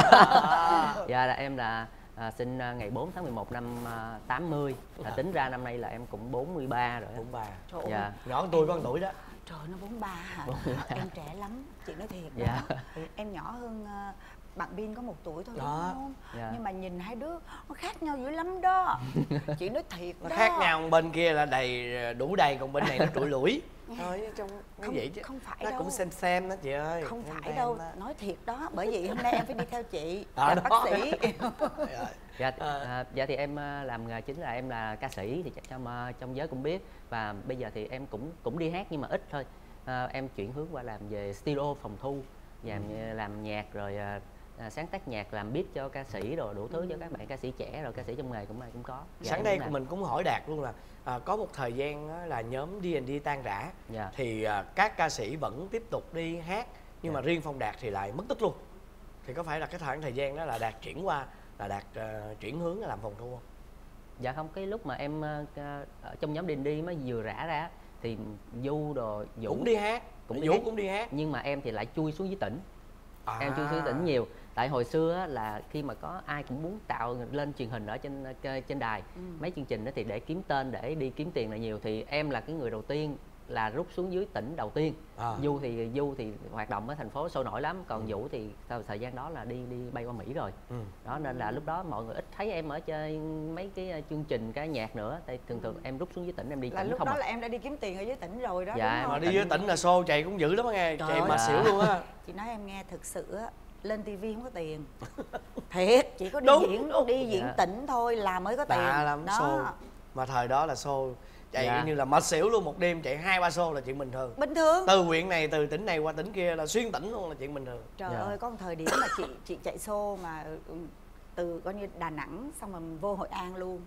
À. Dạ là em là à, sinh à, ngày bốn tháng mười một năm à, tám mươi. À, tính ra năm nay là em cũng bốn mươi ba rồi. Bốn bà. Trời Dạ. ơi, Nhỏ hơn tôi có một tuổi đó. trời nó bốn ba hả? Em trẻ lắm, chị nói thiệt Dạ. đó. Em nhỏ hơn uh, bạn Bin có một tuổi thôi, Đó. đúng không? Dạ. Nhưng mà nhìn hai đứa nó khác nhau dữ lắm đó. Chị nói thiệt Nó đó. khác nhau, bên kia là đầy đủ đầy, còn bên này nó trụi lũi. Thôi trong cái Không, vậy chứ. không phải nó đâu. cũng xem xem đó chị ơi. Không Xem phải xem đâu, đó. nói thiệt đó. Bởi vậy hôm nay em phải đi theo chị, À, làm đó. bác sĩ. Trời ơi. Dạ, Ờ. à, dạ thì em à, làm nghề chính là em là ca sĩ thì chắc trong à, trong giới cũng biết, và bây giờ thì em cũng cũng đi hát nhưng mà ít thôi. À, em chuyển hướng qua làm về studio phòng thu, làm Ừ. làm nhạc rồi à, à, sáng tác nhạc, làm beat cho ca sĩ rồi đủ thứ cho các bạn ca sĩ trẻ rồi ca sĩ trong nghề cũng ai cũng có. Dạ, Sáng em đây cũng của làm. mình cũng hỏi Đạt luôn là à, có một thời gian á, là nhóm đê and đê tan rã. Dạ. Thì à, các ca sĩ vẫn tiếp tục đi hát, nhưng Dạ. mà riêng Phong Đạt thì lại mất tích luôn. Thì có phải là cái khoảng thời gian đó là Đạt chuyển qua là Đạt à, chuyển hướng làm phòng thu không? Dạ không, cái lúc mà em à, ca- ở trong nhóm Điền đi mới vừa rã ra thì Du đồ Vũ Cũng đi hát, cũng đi Vũ hát. cũng đi hát. Nhưng mà em thì lại chui xuống dưới tỉnh. À. Em chui xuống dưới tỉnh nhiều. Tại hồi xưa á, là khi mà có ai cũng muốn tạo lên truyền hình ở trên trên đài, Ừ. mấy chương trình đó thì để kiếm tên, để đi kiếm tiền là nhiều, thì em là cái người đầu tiên là rút xuống dưới tỉnh đầu tiên. À. Du thì Du thì hoạt động ở thành phố sôi nổi lắm, còn Vũ thì sau thời gian đó là đi đi bay qua Mỹ rồi. Ừ. Đó nên là lúc đó mọi người ít thấy em ở trên mấy cái chương trình ca nhạc nữa, tại thường thường em rút xuống dưới tỉnh em đi Là tỉnh lúc không đó à. là em đã đi kiếm tiền ở dưới tỉnh rồi đó, Dạ, đúng Mà không? đi dưới tỉnh là xô chạy cũng dữ lắm á nghe, Trời chạy ơi. mà xỉu luôn á. Chị nói em nghe, thực sự á, lên tivi không có tiền. Thiệt, chỉ có đi Đúng, diễn đúng. đi diễn Dạ. tỉnh thôi là mới có tiền. Đã lắm, đó. xô. Mà thời đó là xô chạy Dạ. như là mệt xỉu luôn, một đêm chạy hai ba xô là chuyện bình thường. Bình thường. Từ huyện này, từ tỉnh này qua tỉnh kia là xuyên tỉnh luôn là chuyện bình thường. Trời Dạ. ơi, có một thời điểm mà chị chị chạy xô mà ừ, từ coi như Đà Nẵng xong rồi vô Hội An luôn.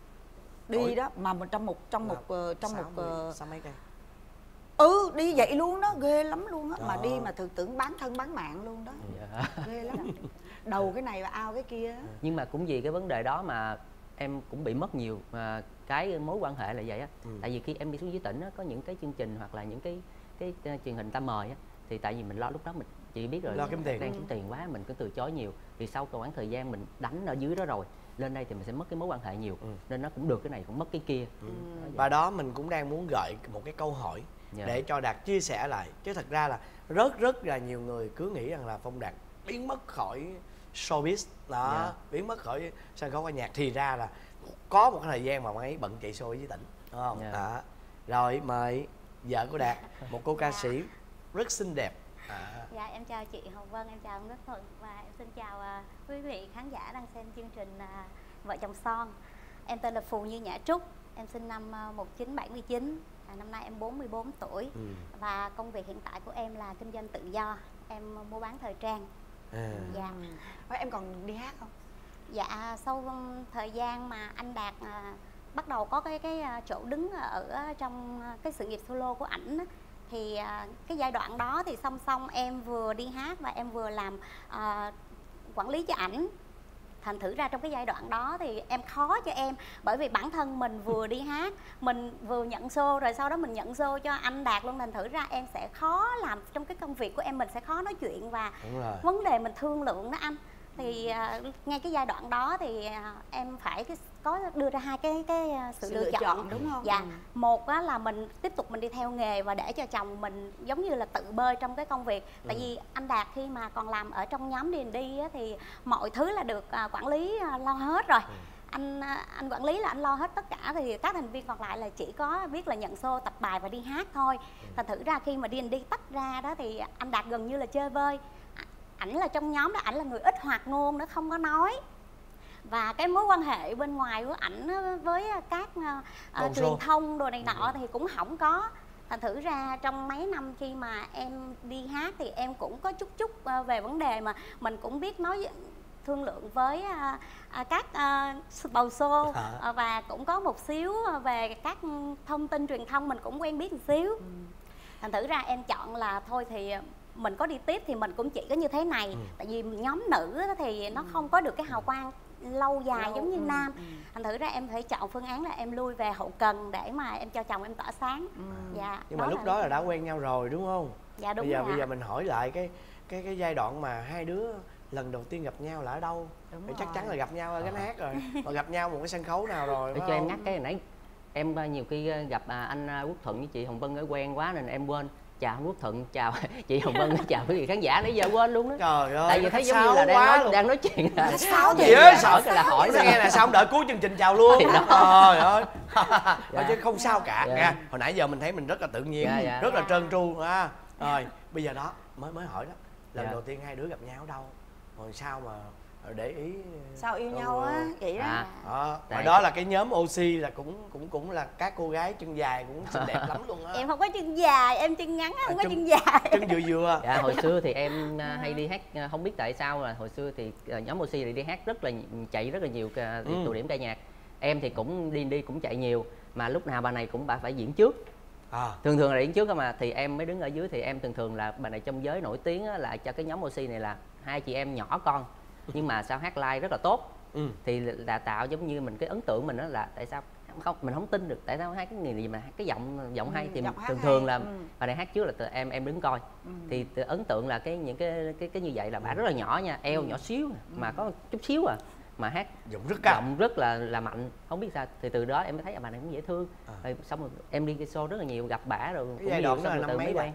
Đi Ủa? đó mà một trong một trong một ờ, trong một ờ, sáu mấy cây. ừ đi vậy luôn đó, ghê lắm luôn á. Mà Trời đi ơi. mà thường tưởng bán thân bán mạng luôn đó. Dạ. Ghê lắm. Đầu cái này và ao cái kia á. Nhưng mà cũng vì cái vấn đề đó mà em cũng bị mất nhiều mà cái mối quan hệ là vậy á. Ừ. Tại vì khi em đi xuống dưới tỉnh á, có những cái chương trình hoặc là những cái cái uh, truyền hình ta mời á, thì tại vì mình lo lúc đó mình chị biết rồi, Lo kiếm tiền. đang kiếm tiền quá mình cứ từ chối nhiều, thì sau cái khoảng thời gian mình đánh ở dưới đó rồi lên đây thì mình sẽ mất cái mối quan hệ nhiều. Ừ. Nên nó cũng được cái này cũng mất cái kia. Ừ. Đó vậy. Và đó mình cũng đang muốn gợi một cái câu hỏi Dạ. để cho Đạt chia sẻ lại. Chứ thật ra là rất rất là nhiều người cứ nghĩ rằng là Phong Đạt biến mất khỏi showbiz đó, Dạ. biến mất khỏi sân khấu ca nhạc, thì ra là có một cái thời gian mà ông ấy bận chạy show với tỉnh, đúng không? Dạ. Đó. Rồi mời vợ của Đạt, một cô ca sĩ rất xinh đẹp. À. Dạ em chào chị Hồng Vân, em chào ông Đức Thuận và em xin chào à, quý vị khán giả đang xem chương trình à, Vợ chồng son. Em tên là Phù Như Nhã Trúc, em sinh năm à, một nghìn chín trăm bảy mươi chín, À, năm nay em bốn mươi bốn tuổi. Ừ. Và công việc hiện tại của em là kinh doanh tự do. Em mua bán thời trang. À. Dạ. Và em còn đi hát không? Dạ, sau thời gian mà anh Đạt à, bắt đầu có cái cái chỗ đứng ở trong cái sự nghiệp solo của ảnh á, thì à, cái giai đoạn đó thì song song em vừa đi hát và em vừa làm à, quản lý cho ảnh. Thành thử ra trong cái giai đoạn đó thì em khó cho em, bởi vì bản thân mình vừa đi hát, mình vừa nhận show rồi sau đó mình nhận show cho anh Đạt luôn. Thành thử ra em sẽ khó làm trong cái công việc của em, mình sẽ khó nói chuyện và vấn đề mình thương lượng đó anh. Thì uh, ngay cái giai đoạn đó thì uh, em phải cái, có đưa ra hai cái cái uh, sự, sự lựa, lựa chọn. chọn đúng không? Dạ, ừ. Một á, là mình tiếp tục mình đi theo nghề và để cho chồng mình giống như là tự bơi trong cái công việc. Tại ừ. vì anh Đạt khi mà còn làm ở trong nhóm đê en đê á, thì mọi thứ là được uh, quản lý uh, lo hết rồi. Ừ. Anh uh, anh quản lý là anh lo hết tất cả, thì các thành viên còn lại là chỉ có biết là nhận show, tập bài và đi hát thôi. Ừ. Thành thử ra khi mà đê en đê tách ra đó thì anh Đạt gần như là chơi vơi. Ảnh là trong nhóm đó, ảnh là người ít hoạt ngôn, nó không có nói. Và cái mối quan hệ bên ngoài của ảnh với các uh, truyền thông đồ này nọ thì cũng không có. Thành thử ra trong mấy năm khi mà em đi hát thì em cũng có chút chút uh, về vấn đề mà mình cũng biết nói thương lượng với uh, uh, các uh, bầu show uh, và cũng có một xíu về các thông tin truyền thông mình cũng quen biết một xíu. Ừ. Thành thử ra em chọn là thôi thì mình có đi tiếp thì mình cũng chỉ có như thế này. Ừ. Tại vì nhóm nữ thì nó không có được cái hào quang lâu dài lâu, giống như ừ, nam. Ừ. Thành thử ra em phải chọn phương án là em lui về hậu cần để mà em cho chồng em tỏa sáng. Ừ. Dạ. Nhưng mà lúc là... đó là đã quen nhau rồi đúng không? Dạ đúng. Bây giờ rồi. Bây giờ mình hỏi lại cái cái cái giai đoạn mà hai đứa lần đầu tiên gặp nhau là ở đâu? Thì chắc chắn là gặp nhau ở gánh hát rồi. Mà gặp nhau một cái sân khấu nào rồi? Để cho em nhắc cái nãy em nhiều khi gặp anh Quốc Thuận với chị Hồng Vân ở quen quá nên em quên. Chào Quốc Thuận, chào chị Hồng Vân, chào quý vị khán giả, nãy giờ quên luôn đó. Trời ơi, tại vì thấy giống như là đang nói luôn. đang nói chuyện là sao vậy á, sợ cái là hỏi nghe là sao không đợi cuối chương trình chào luôn. Trời ơi. Dạ. Chứ không sao cả dạ. nha. Hồi nãy giờ mình thấy mình rất là tự nhiên, dạ, dạ. rất là trơn tru ha. Rồi, bây giờ đó mới mới hỏi đó. Lần dạ. đầu tiên hai đứa gặp nhau ở đâu? Rồi sao mà để ý sao yêu nhau á vậy đó. À, đó. Rồi đó là cái nhóm ô xê là cũng cũng cũng là các cô gái chân dài cũng xinh đẹp lắm luôn á. Em không có chân dài, em chân ngắn, không à, có chân, chân dài. Chân vừa vừa. Dạ hồi xưa thì em hay đi hát, không biết tại sao là hồi xưa thì nhóm ô xê thì đi hát rất là chạy rất là nhiều ừ. tụ điểm ca nhạc. Em thì cũng đi đi cũng chạy nhiều, mà lúc nào bà này cũng bà phải diễn trước. À. Thường thường là diễn trước mà thì em mới đứng ở dưới, thì em thường thường là bà này trong giới nổi tiếng là cho cái nhóm ô xê này là hai chị em nhỏ con nhưng mà sao hát live rất là tốt. Ừ. Thì là tạo giống như mình cái ấn tượng mình đó là tại sao không mình không tin được tại sao hát cái người gì mà cái giọng giọng hay. Ừ, thì thường thường là ừ. bà này hát trước là từ em em đứng coi. Ừ. Thì từ ấn tượng là cái những cái cái cái như vậy là bà rất là nhỏ nha, eo ừ. nhỏ xíu mà ừ. có chút xíu à mà hát giọng rất cao, giọng rất là là mạnh, không biết sao. Thì từ đó em mới thấy là bà này cũng dễ thương. À. Rồi xong rồi em đi cái show rất là nhiều, gặp bả rồi cái giai đoạn đó là năm mấy quen.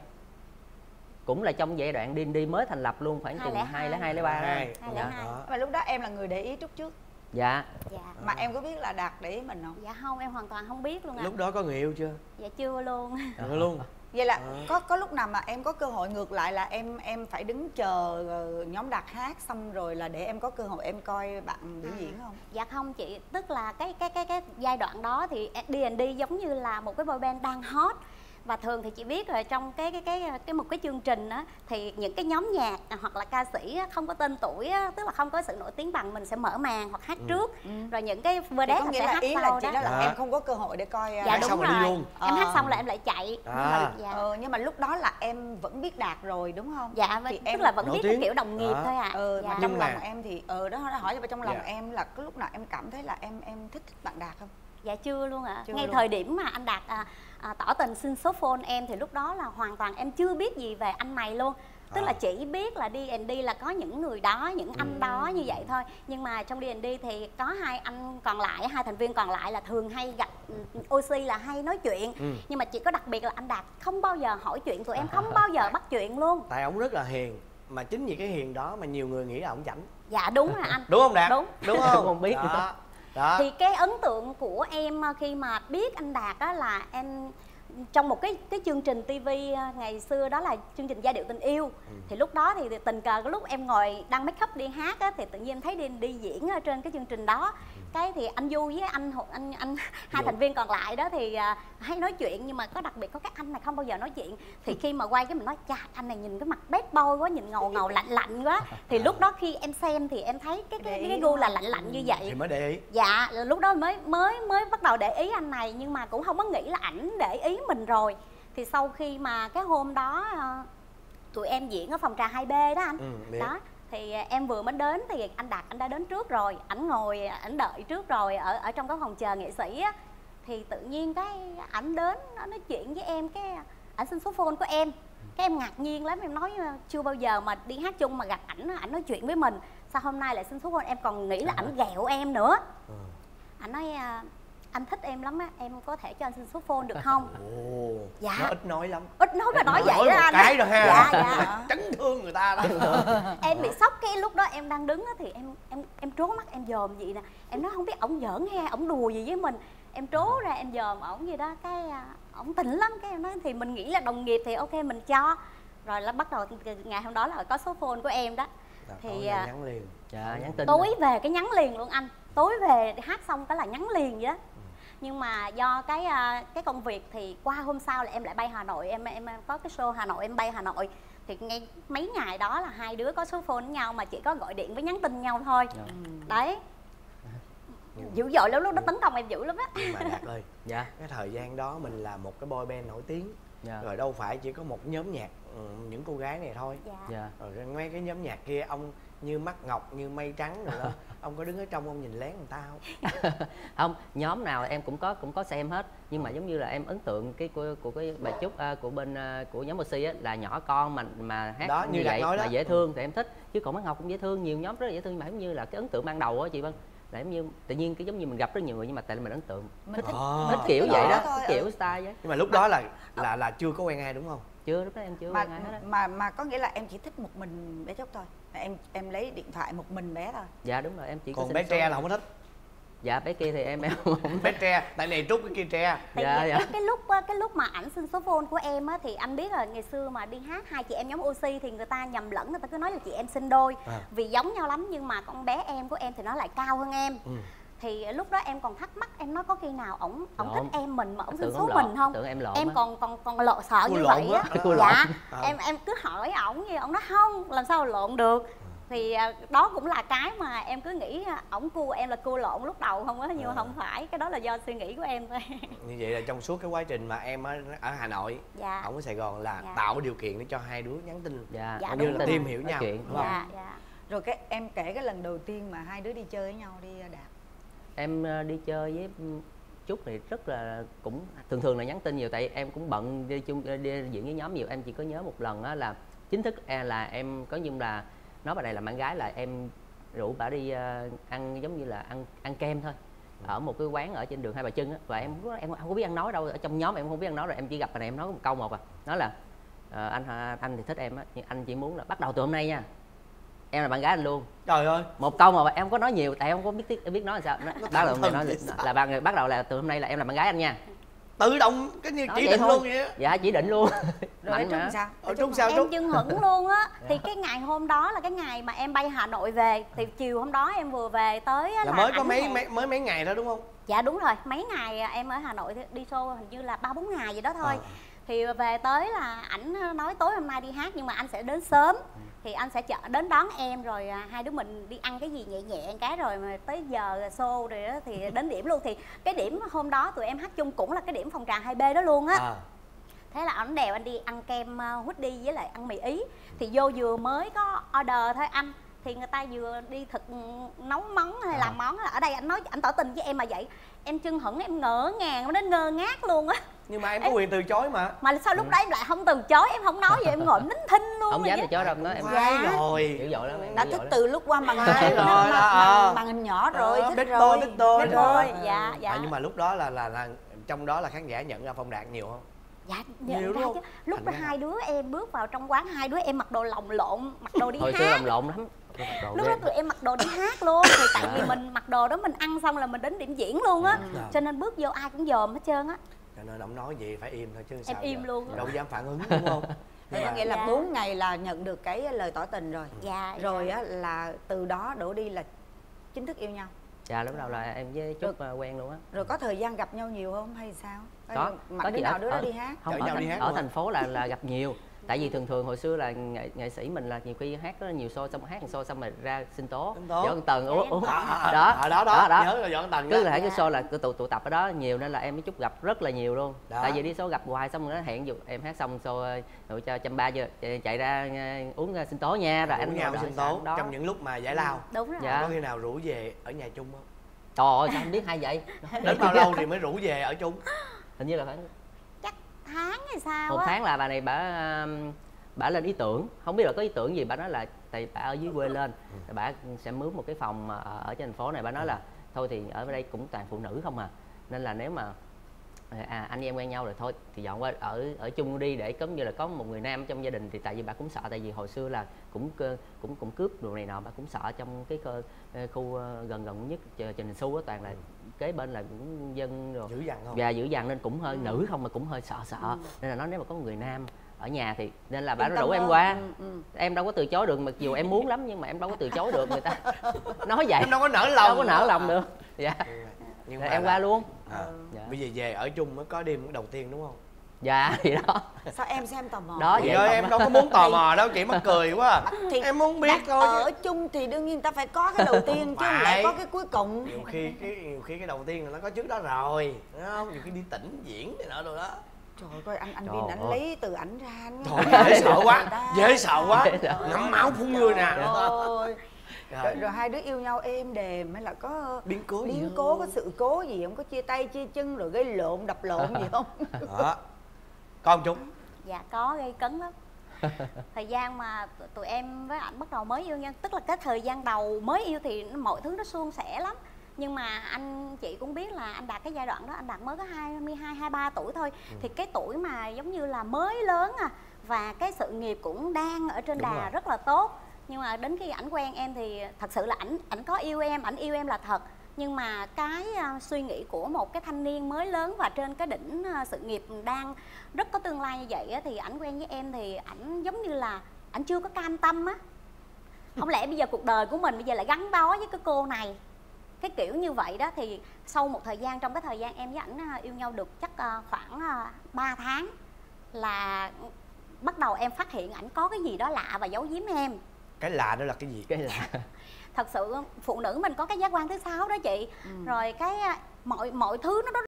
Cũng là trong giai đoạn đê en đê mới thành lập luôn, khoảng chừng hai lẻ hai lẻ ba đó. Dạ. Mà lúc đó em là người để ý Trúc trước. Dạ. Dạ. Mà em có biết là Đạt để ý mình không? Dạ không, em hoàn toàn không biết luôn ạ. Lúc đó có người yêu chưa? Dạ chưa luôn. Chưa luôn. Vậy là à. có có lúc nào mà em có cơ hội ngược lại là em em phải đứng chờ nhóm Đạt hát xong rồi là để em có cơ hội em coi bạn biểu diễn không? Dạ không chị, tức là cái cái cái cái giai đoạn đó thì đê en đê giống như là một cái boy band đang hot. Và thường thì chị biết rồi, trong cái cái cái cái một cái chương trình á thì những cái nhóm nhạc hoặc là ca sĩ không có tên tuổi á, tức là không có sự nổi tiếng bằng, mình sẽ mở màn hoặc hát ừ. trước. Ừ. Rồi những cái vedette sẽ là hát ý sau là chị đó. Là à. em không có cơ hội để coi. Dạ đúng xong rồi. Đi luôn. Em à. hát xong là em lại chạy. À. Nhưng mà, dạ. ờ, nhưng mà lúc đó là em vẫn biết Đạt rồi đúng không? Dạ thì em tức là vẫn biết cái kiểu đồng nghiệp à. thôi ạ. À. Ừ, dạ. Mà trong lòng em thì ờ đó hỏi cho trong lòng dạ. em là có lúc nào em cảm thấy là em em thích thích bạn Đạt không? Dạ chưa luôn ạ. À. Ngay luôn. Thời điểm mà anh Đạt à, à, tỏ tình xin số phone em thì lúc đó là hoàn toàn em chưa biết gì về anh này luôn. Tức à. là chỉ biết là đê en đê là có những người đó, những anh ừ. đó như vậy thôi. Nhưng mà trong đê en đê thì có hai anh còn lại, hai thành viên còn lại là thường hay gặp ô xê là hay nói chuyện. Ừ. Nhưng mà chỉ có đặc biệt là anh Đạt không bao giờ hỏi chuyện tụi em, không bao giờ bắt chuyện luôn. Tại ông rất là hiền. Mà chính vì cái hiền đó mà nhiều người nghĩ là ông chảnh. Dạ đúng rồi anh. Đúng không Đạt? Đúng. Đúng không? Không biết đó. Đó. Thì cái ấn tượng của em khi mà biết anh Đạt á là em trong một cái cái chương trình ti vi ngày xưa đó là chương trình Giai điệu tình yêu. Ừ. Thì lúc đó thì tình cờ cái lúc em ngồi đăng make up đi hát á, thì tự nhiên thấy đi đi diễn ở trên cái chương trình đó. Ừ. Cái thì anh Du với anh anh anh hai thành viên còn lại đó thì uh, hay nói chuyện, nhưng mà có đặc biệt có cái anh này không bao giờ nói chuyện. Thì khi mà quay cái mình nói cha anh này nhìn cái mặt bad boy quá, nhìn ngầu ngầu lạnh lạnh quá. Thì lúc đó khi em xem thì em thấy cái cái, cái gu là lạnh lạnh như vậy thì mới để ý. Dạ, lúc đó mới mới mới bắt đầu để ý anh này, nhưng mà cũng không có nghĩ là ảnh để ý mình rồi. Thì sau khi mà cái hôm đó uh, tụi em diễn ở phòng trà hai B đó anh, ừ, đó thì em vừa mới đến thì anh Đạt anh đã đến trước rồi, ảnh ngồi ảnh đợi trước rồi ở ở trong cái phòng chờ nghệ sĩ á. Thì tự nhiên cái ảnh đến nó nói chuyện với em, cái ảnh xin số phone của em. Cái em ngạc nhiên lắm, em nói chưa bao giờ mà đi hát chung mà gặp ảnh ảnh nói chuyện với mình, sao hôm nay lại xin số phone. Em còn nghĩ là ảnh ghẹo em nữa. Ảnh nói anh thích em lắm á, em có thể cho anh xin số phone được không? Ồ, dạ. Nó ít nói lắm. Ít nói mà nói, nói vậy đó anh. Cái rồi ha. Dạ, dạ. Chấn thương người ta đó. Em bị sốc, cái lúc đó em đang đứng á thì em em em trố mắt em dòm vậy nè. Em nói không biết ổng giỡn hay ổng đùa gì với mình. Em trố ra em dòm ổng gì đó, cái ổng tỉnh lắm, cái em nói thì mình nghĩ là đồng nghiệp thì ok mình cho. Rồi là bắt đầu ngày hôm đó là có số phone của em đó. Dạ, thì nhắn liền. Dạ, nhắn tin. Tối về cái nhắn liền luôn anh. Tối về hát xong cái là nhắn liền vậy đó. Nhưng mà do cái cái công việc thì qua hôm sau là em lại bay Hà Nội, em em có cái show Hà Nội, em bay Hà Nội. Thì ngay mấy ngày đó là hai đứa có số phone với nhau mà chỉ có gọi điện với nhắn tin nhau thôi. Ừ. Đấy. Dữ dội lắm, lúc đó tấn công em dữ lắm á. Nhưng mà Đạt ơi, dạ, cái thời gian đó mình là một cái boy band nổi tiếng. Dạ. Rồi đâu phải chỉ có một nhóm nhạc những cô gái này thôi. Dạ. Dạ. Rồi ngay cái nhóm nhạc kia ông như Mắt Ngọc, như Mây Trắng rồi đó. Ông có đứng ở trong ông nhìn lén người ta không? Không, nhóm nào em cũng có cũng có xem hết, nhưng mà giống như là em ấn tượng cái của, của cái bài Trúc uh, của bên uh, của nhóm Oxy á, là nhỏ con mà mà hát đó, như, như vậy mà dễ thương thì em thích. Chứ còn Mắt Ngọc cũng dễ thương, nhiều nhóm rất là dễ thương, nhưng mà giống như là cái ấn tượng ban đầu á chị Vân là giống như tự nhiên cái giống như mình gặp rất nhiều người, nhưng mà tại là mình ấn tượng thích, thích, à, thích kiểu vậy đó, thôi, kiểu ừ. style vậy. Nhưng mà lúc đó là là là chưa có quen ai đúng không? Chưa, lúc đó em chưa mà, quen ai hết đó. mà mà có nghĩa là em chỉ thích một mình bé Trúc thôi, em em lấy điện thoại một mình bé thôi. Dạ đúng rồi, em chỉ còn có bé Tre là không có thích. Dạ bé kia thì em em không bé Tre, tại này Trúc cái kia Tre. Dạ, dạ. Cái, cái lúc cái lúc mà ảnh xin số phone của em á thì anh biết là ngày xưa mà đi hát hai chị em nhóm Oxy thì người ta nhầm lẫn, người ta cứ nói là chị em sinh đôi à. Vì giống nhau lắm, nhưng mà con bé em của em thì nó lại cao hơn em. Ừ. Thì lúc đó em còn thắc mắc, em nói có khi nào ổng ổng thích em mình mà ổng xin số mình không? Tưởng em lộn em á. còn còn còn lộ sợ như vậy á. Dạ. Em em cứ hỏi ổng gì ổng nói không, làm sao lộn được. Thì đó cũng là cái mà em cứ nghĩ ổng cua em là cua lộn lúc đầu không á, nhưng mà không phải, cái đó là do suy nghĩ của em thôi. Như vậy là trong suốt cái quá trình mà em ở, ở Hà Nội, dạ. ổng ở Sài Gòn là dạ. tạo điều kiện để cho hai đứa nhắn tin, dạ. Dạ, như là tìm hiểu nhau, chuyện, đúng không? Dạ, dạ. Rồi cái em kể cái lần đầu tiên mà hai đứa đi chơi với nhau đi Đạt. Em đi chơi với Trúc thì rất là cũng thường thường là nhắn tin nhiều, tại em cũng bận đi chung đi diễn với nhóm nhiều. Em chỉ có nhớ một lần á là chính thức là em có nhưng là nói bà này là bạn gái, là em rủ bà đi uh, ăn giống như là ăn ăn kem thôi, ừ. ở một cái quán ở trên đường Hai Bà Trưng á, và em em không có biết ăn nói đâu, ở trong nhóm em không biết ăn nói, rồi em chỉ gặp bà này em nói một câu một à, nói là uh, anh anh thì thích em á, nhưng anh chỉ muốn là bắt đầu từ hôm nay nha, em là bạn gái anh luôn. Trời ơi, một câu mà em không có nói nhiều, tại em không có biết biết nói làm sao. Nó, bắt đầu nói là, là bạn bắt đầu là từ hôm nay là em là bạn gái anh nha. Tự động cái như chỉ định thôi. Luôn vậy á. Dạ chỉ định luôn. Rồi Trúc sao? Ở Trúc sao? Em chưng hửng luôn á. Thì cái ngày hôm đó là cái ngày mà em bay Hà Nội về, thì chiều hôm đó em vừa về tới là, là mới có mấy, mấy mới mấy ngày đó đúng không? Dạ đúng rồi, mấy ngày em ở Hà Nội đi show hình như là ba bốn ngày vậy đó thôi. À. Thì về tới là ảnh nói tối hôm nay đi hát nhưng mà anh sẽ đến sớm. Thì anh sẽ chở đến đón em, rồi hai đứa mình đi ăn cái gì nhẹ nhẹ cái, rồi mà tới giờ show rồi đó thì đến điểm luôn. Thì cái điểm hôm đó tụi em hát chung cũng là cái điểm phòng trà hai B đó luôn á. À. Thế là ảnh đèo anh đi ăn kem hoodie với lại ăn mì Ý. Thì vô vừa mới có order thôi anh, thì người ta vừa đi thực nấu món hay làm món, ở đây anh nói anh tỏ tình với em mà vậy. Em chưng hửng, em ngỡ ngàng đến ngơ ngác luôn á. Nhưng mà em có quyền từ chối mà. Mà sao lúc đó em lại không từ chối, em không nói gì, em ngồi nín thinh luôn. Không dám từ chối đâu, nói em dạ. Rồi dữ dội lắm, đã thích từ lúc qua màn hình rồi, màn, màn hình nhỏ rồi, à, thích rồi rồi, thích tôi, thích tôi. Dạ, dạ. À, nhưng mà lúc đó là, là là trong đó là khán giả nhận ra Phong Đạt nhiều không? Dạ, nhận ra chứ. Lúc đó hai đứa em bước vào trong quán, hai đứa em mặc đồ lồng lộn, mặc đồ đi hồi hát. Hồi xưa lồng lộn lắm. Lúc đó tụi em mặc đồ đi hát luôn. Thì tại vì mình mặc đồ đó mình ăn xong là mình đến điểm diễn luôn á. Cho nên bước vô ai cũng dòm hết trơn á. Cho nên ông nói gì phải im thôi chứ sao. Em im giờ. luôn. Đâu dám phản ứng đúng không? Thế có nghĩa là dạ. bốn ngày là nhận được cái lời tỏ tình rồi. Dạ. Rồi dạ. á là từ đó đổ đi là chính thức yêu nhau. Dạ lúc đầu là em với Trúc uh, quen luôn á. Rồi có thời gian gặp nhau nhiều không hay sao? Có, Mạnh có đứa chị nào ở, đứa đó ở, đi hát? không, ở, thành, ở thành phố là là gặp nhiều. Tại vì thường thường hồi xưa là nghệ, nghệ sĩ mình là nhiều khi hát rất là nhiều show, xong hát một show xong rồi ra sinh tố, võ Văn Tần uống uống đó đó đó đó, đó. Nhớ là võ Văn Tần cứ là cái show là cứ tụ tụ tập ở đó nhiều nên là em với Trúc gặp rất là nhiều luôn. Đó. Tại vì đi show gặp hoài xong rồi nó hẹn dù em hát xong show rồi cho trăm ba giờ chạy ra uống sinh tố nha, rồi anh anh nhau sinh tố trong những lúc mà giải lao. Đúng rồi. Dạ. Có khi nào rủ về ở nhà chung không? Trời ơi sao không biết hay vậy? Đến bao lâu thì mới rủ về ở chung? Hình như là khoảng Chắc tháng hay sao một á. tháng là bà này bà bà lên ý tưởng, không biết là có ý tưởng gì, bà nói là tại bà ở dưới quê lên, bà sẽ mướn một cái phòng ở trên thành phố này, bà nói là thôi thì ở đây cũng toàn phụ nữ không à, nên là nếu mà à, anh em quen nhau rồi thôi thì dọn qua ở ở chung đi để giống như là có một người nam trong gia đình. Thì tại vì bà cũng sợ, tại vì hồi xưa là cũng cũng cũng cướp đồ này nọ, bà cũng sợ trong cái khu gần gần nhất Trần Đình Xu á, toàn là kế bên là cũng dân rồi dữ dằn không? Và dữ dằn nên cũng hơi ừ. nữ không mà cũng hơi sợ sợ ừ. Nên là nói nếu mà có một người nam ở nhà thì nên là bà Yên nó rủ tâm em hơn. qua. ừ, ừ. Em đâu có từ chối được, mặc dù em muốn lắm nhưng mà em đâu có từ chối được, người ta nói vậy Em đâu có nở lòng, đâu có nở lòng được. Dạ. Nhưng Rồi mà em là... qua luôn. À. Dạ. Bây giờ về ở chung mới có đêm đầu tiên đúng không? Dạ thì đó. Sao em xem tò mò? Đó vậy vậy em đâu có muốn tò mò đâu, chị mắc cười quá. Thì em muốn biết thôi. Ở chung thì đương nhiên ta phải có cái đầu tiên chứ không lẽ có cái cuối cùng. Nhiều khi cái nhiều khi cái đầu tiên là nó có trước đó rồi, đúng không? Nhiều khi đi tỉnh diễn này nọ rồi đó. Trời ơi, coi anh anh Trời Vin ảnh ơi. lấy từ ảnh ra anh Trời dễ sợ quá, dễ sợ quá, ngậm máu phun người nè. Rồi. Rồi, rồi hai đứa yêu nhau êm đềm hay là có biến cố gì biến không? cố có sự cố gì không, có chia tay chia chân rồi gây lộn đập lộn gì không? Đó. Con chúng. Dạ có, gây cấn lắm. Thời gian mà tụi em với ảnh bắt đầu mới yêu nhau, tức là cái thời gian đầu mới yêu thì mọi thứ nó suôn sẻ lắm. Nhưng mà anh chị cũng biết là anh Đạt cái giai đoạn đó anh Đạt mới có hai mươi hai, hai mươi ba tuổi thôi. ừ. Thì cái tuổi mà giống như là mới lớn à, và cái sự nghiệp cũng đang ở trên Đúng đà rồi. rất là tốt. Nhưng mà đến khi ảnh quen em thì thật sự là ảnh ảnh có yêu em, ảnh yêu em là thật. Nhưng mà cái uh, suy nghĩ của một cái thanh niên mới lớn và trên cái đỉnh uh, sự nghiệp đang rất có tương lai như vậy á, thì ảnh quen với em thì ảnh giống như là ảnh chưa có cam tâm á. Không lẽ bây giờ cuộc đời của mình bây giờ lại gắn bó với cái cô này, cái kiểu như vậy đó. Thì sau một thời gian, trong cái thời gian em với ảnh uh, yêu nhau được chắc uh, khoảng uh, ba tháng là bắt đầu em phát hiện ảnh có cái gì đó lạ và giấu giếm em. Cái lạ đó là cái gì? Cái lạ. Thật sự phụ nữ mình có cái giác quan thứ sáu đó chị. ừ. Rồi cái mọi mọi thứ nó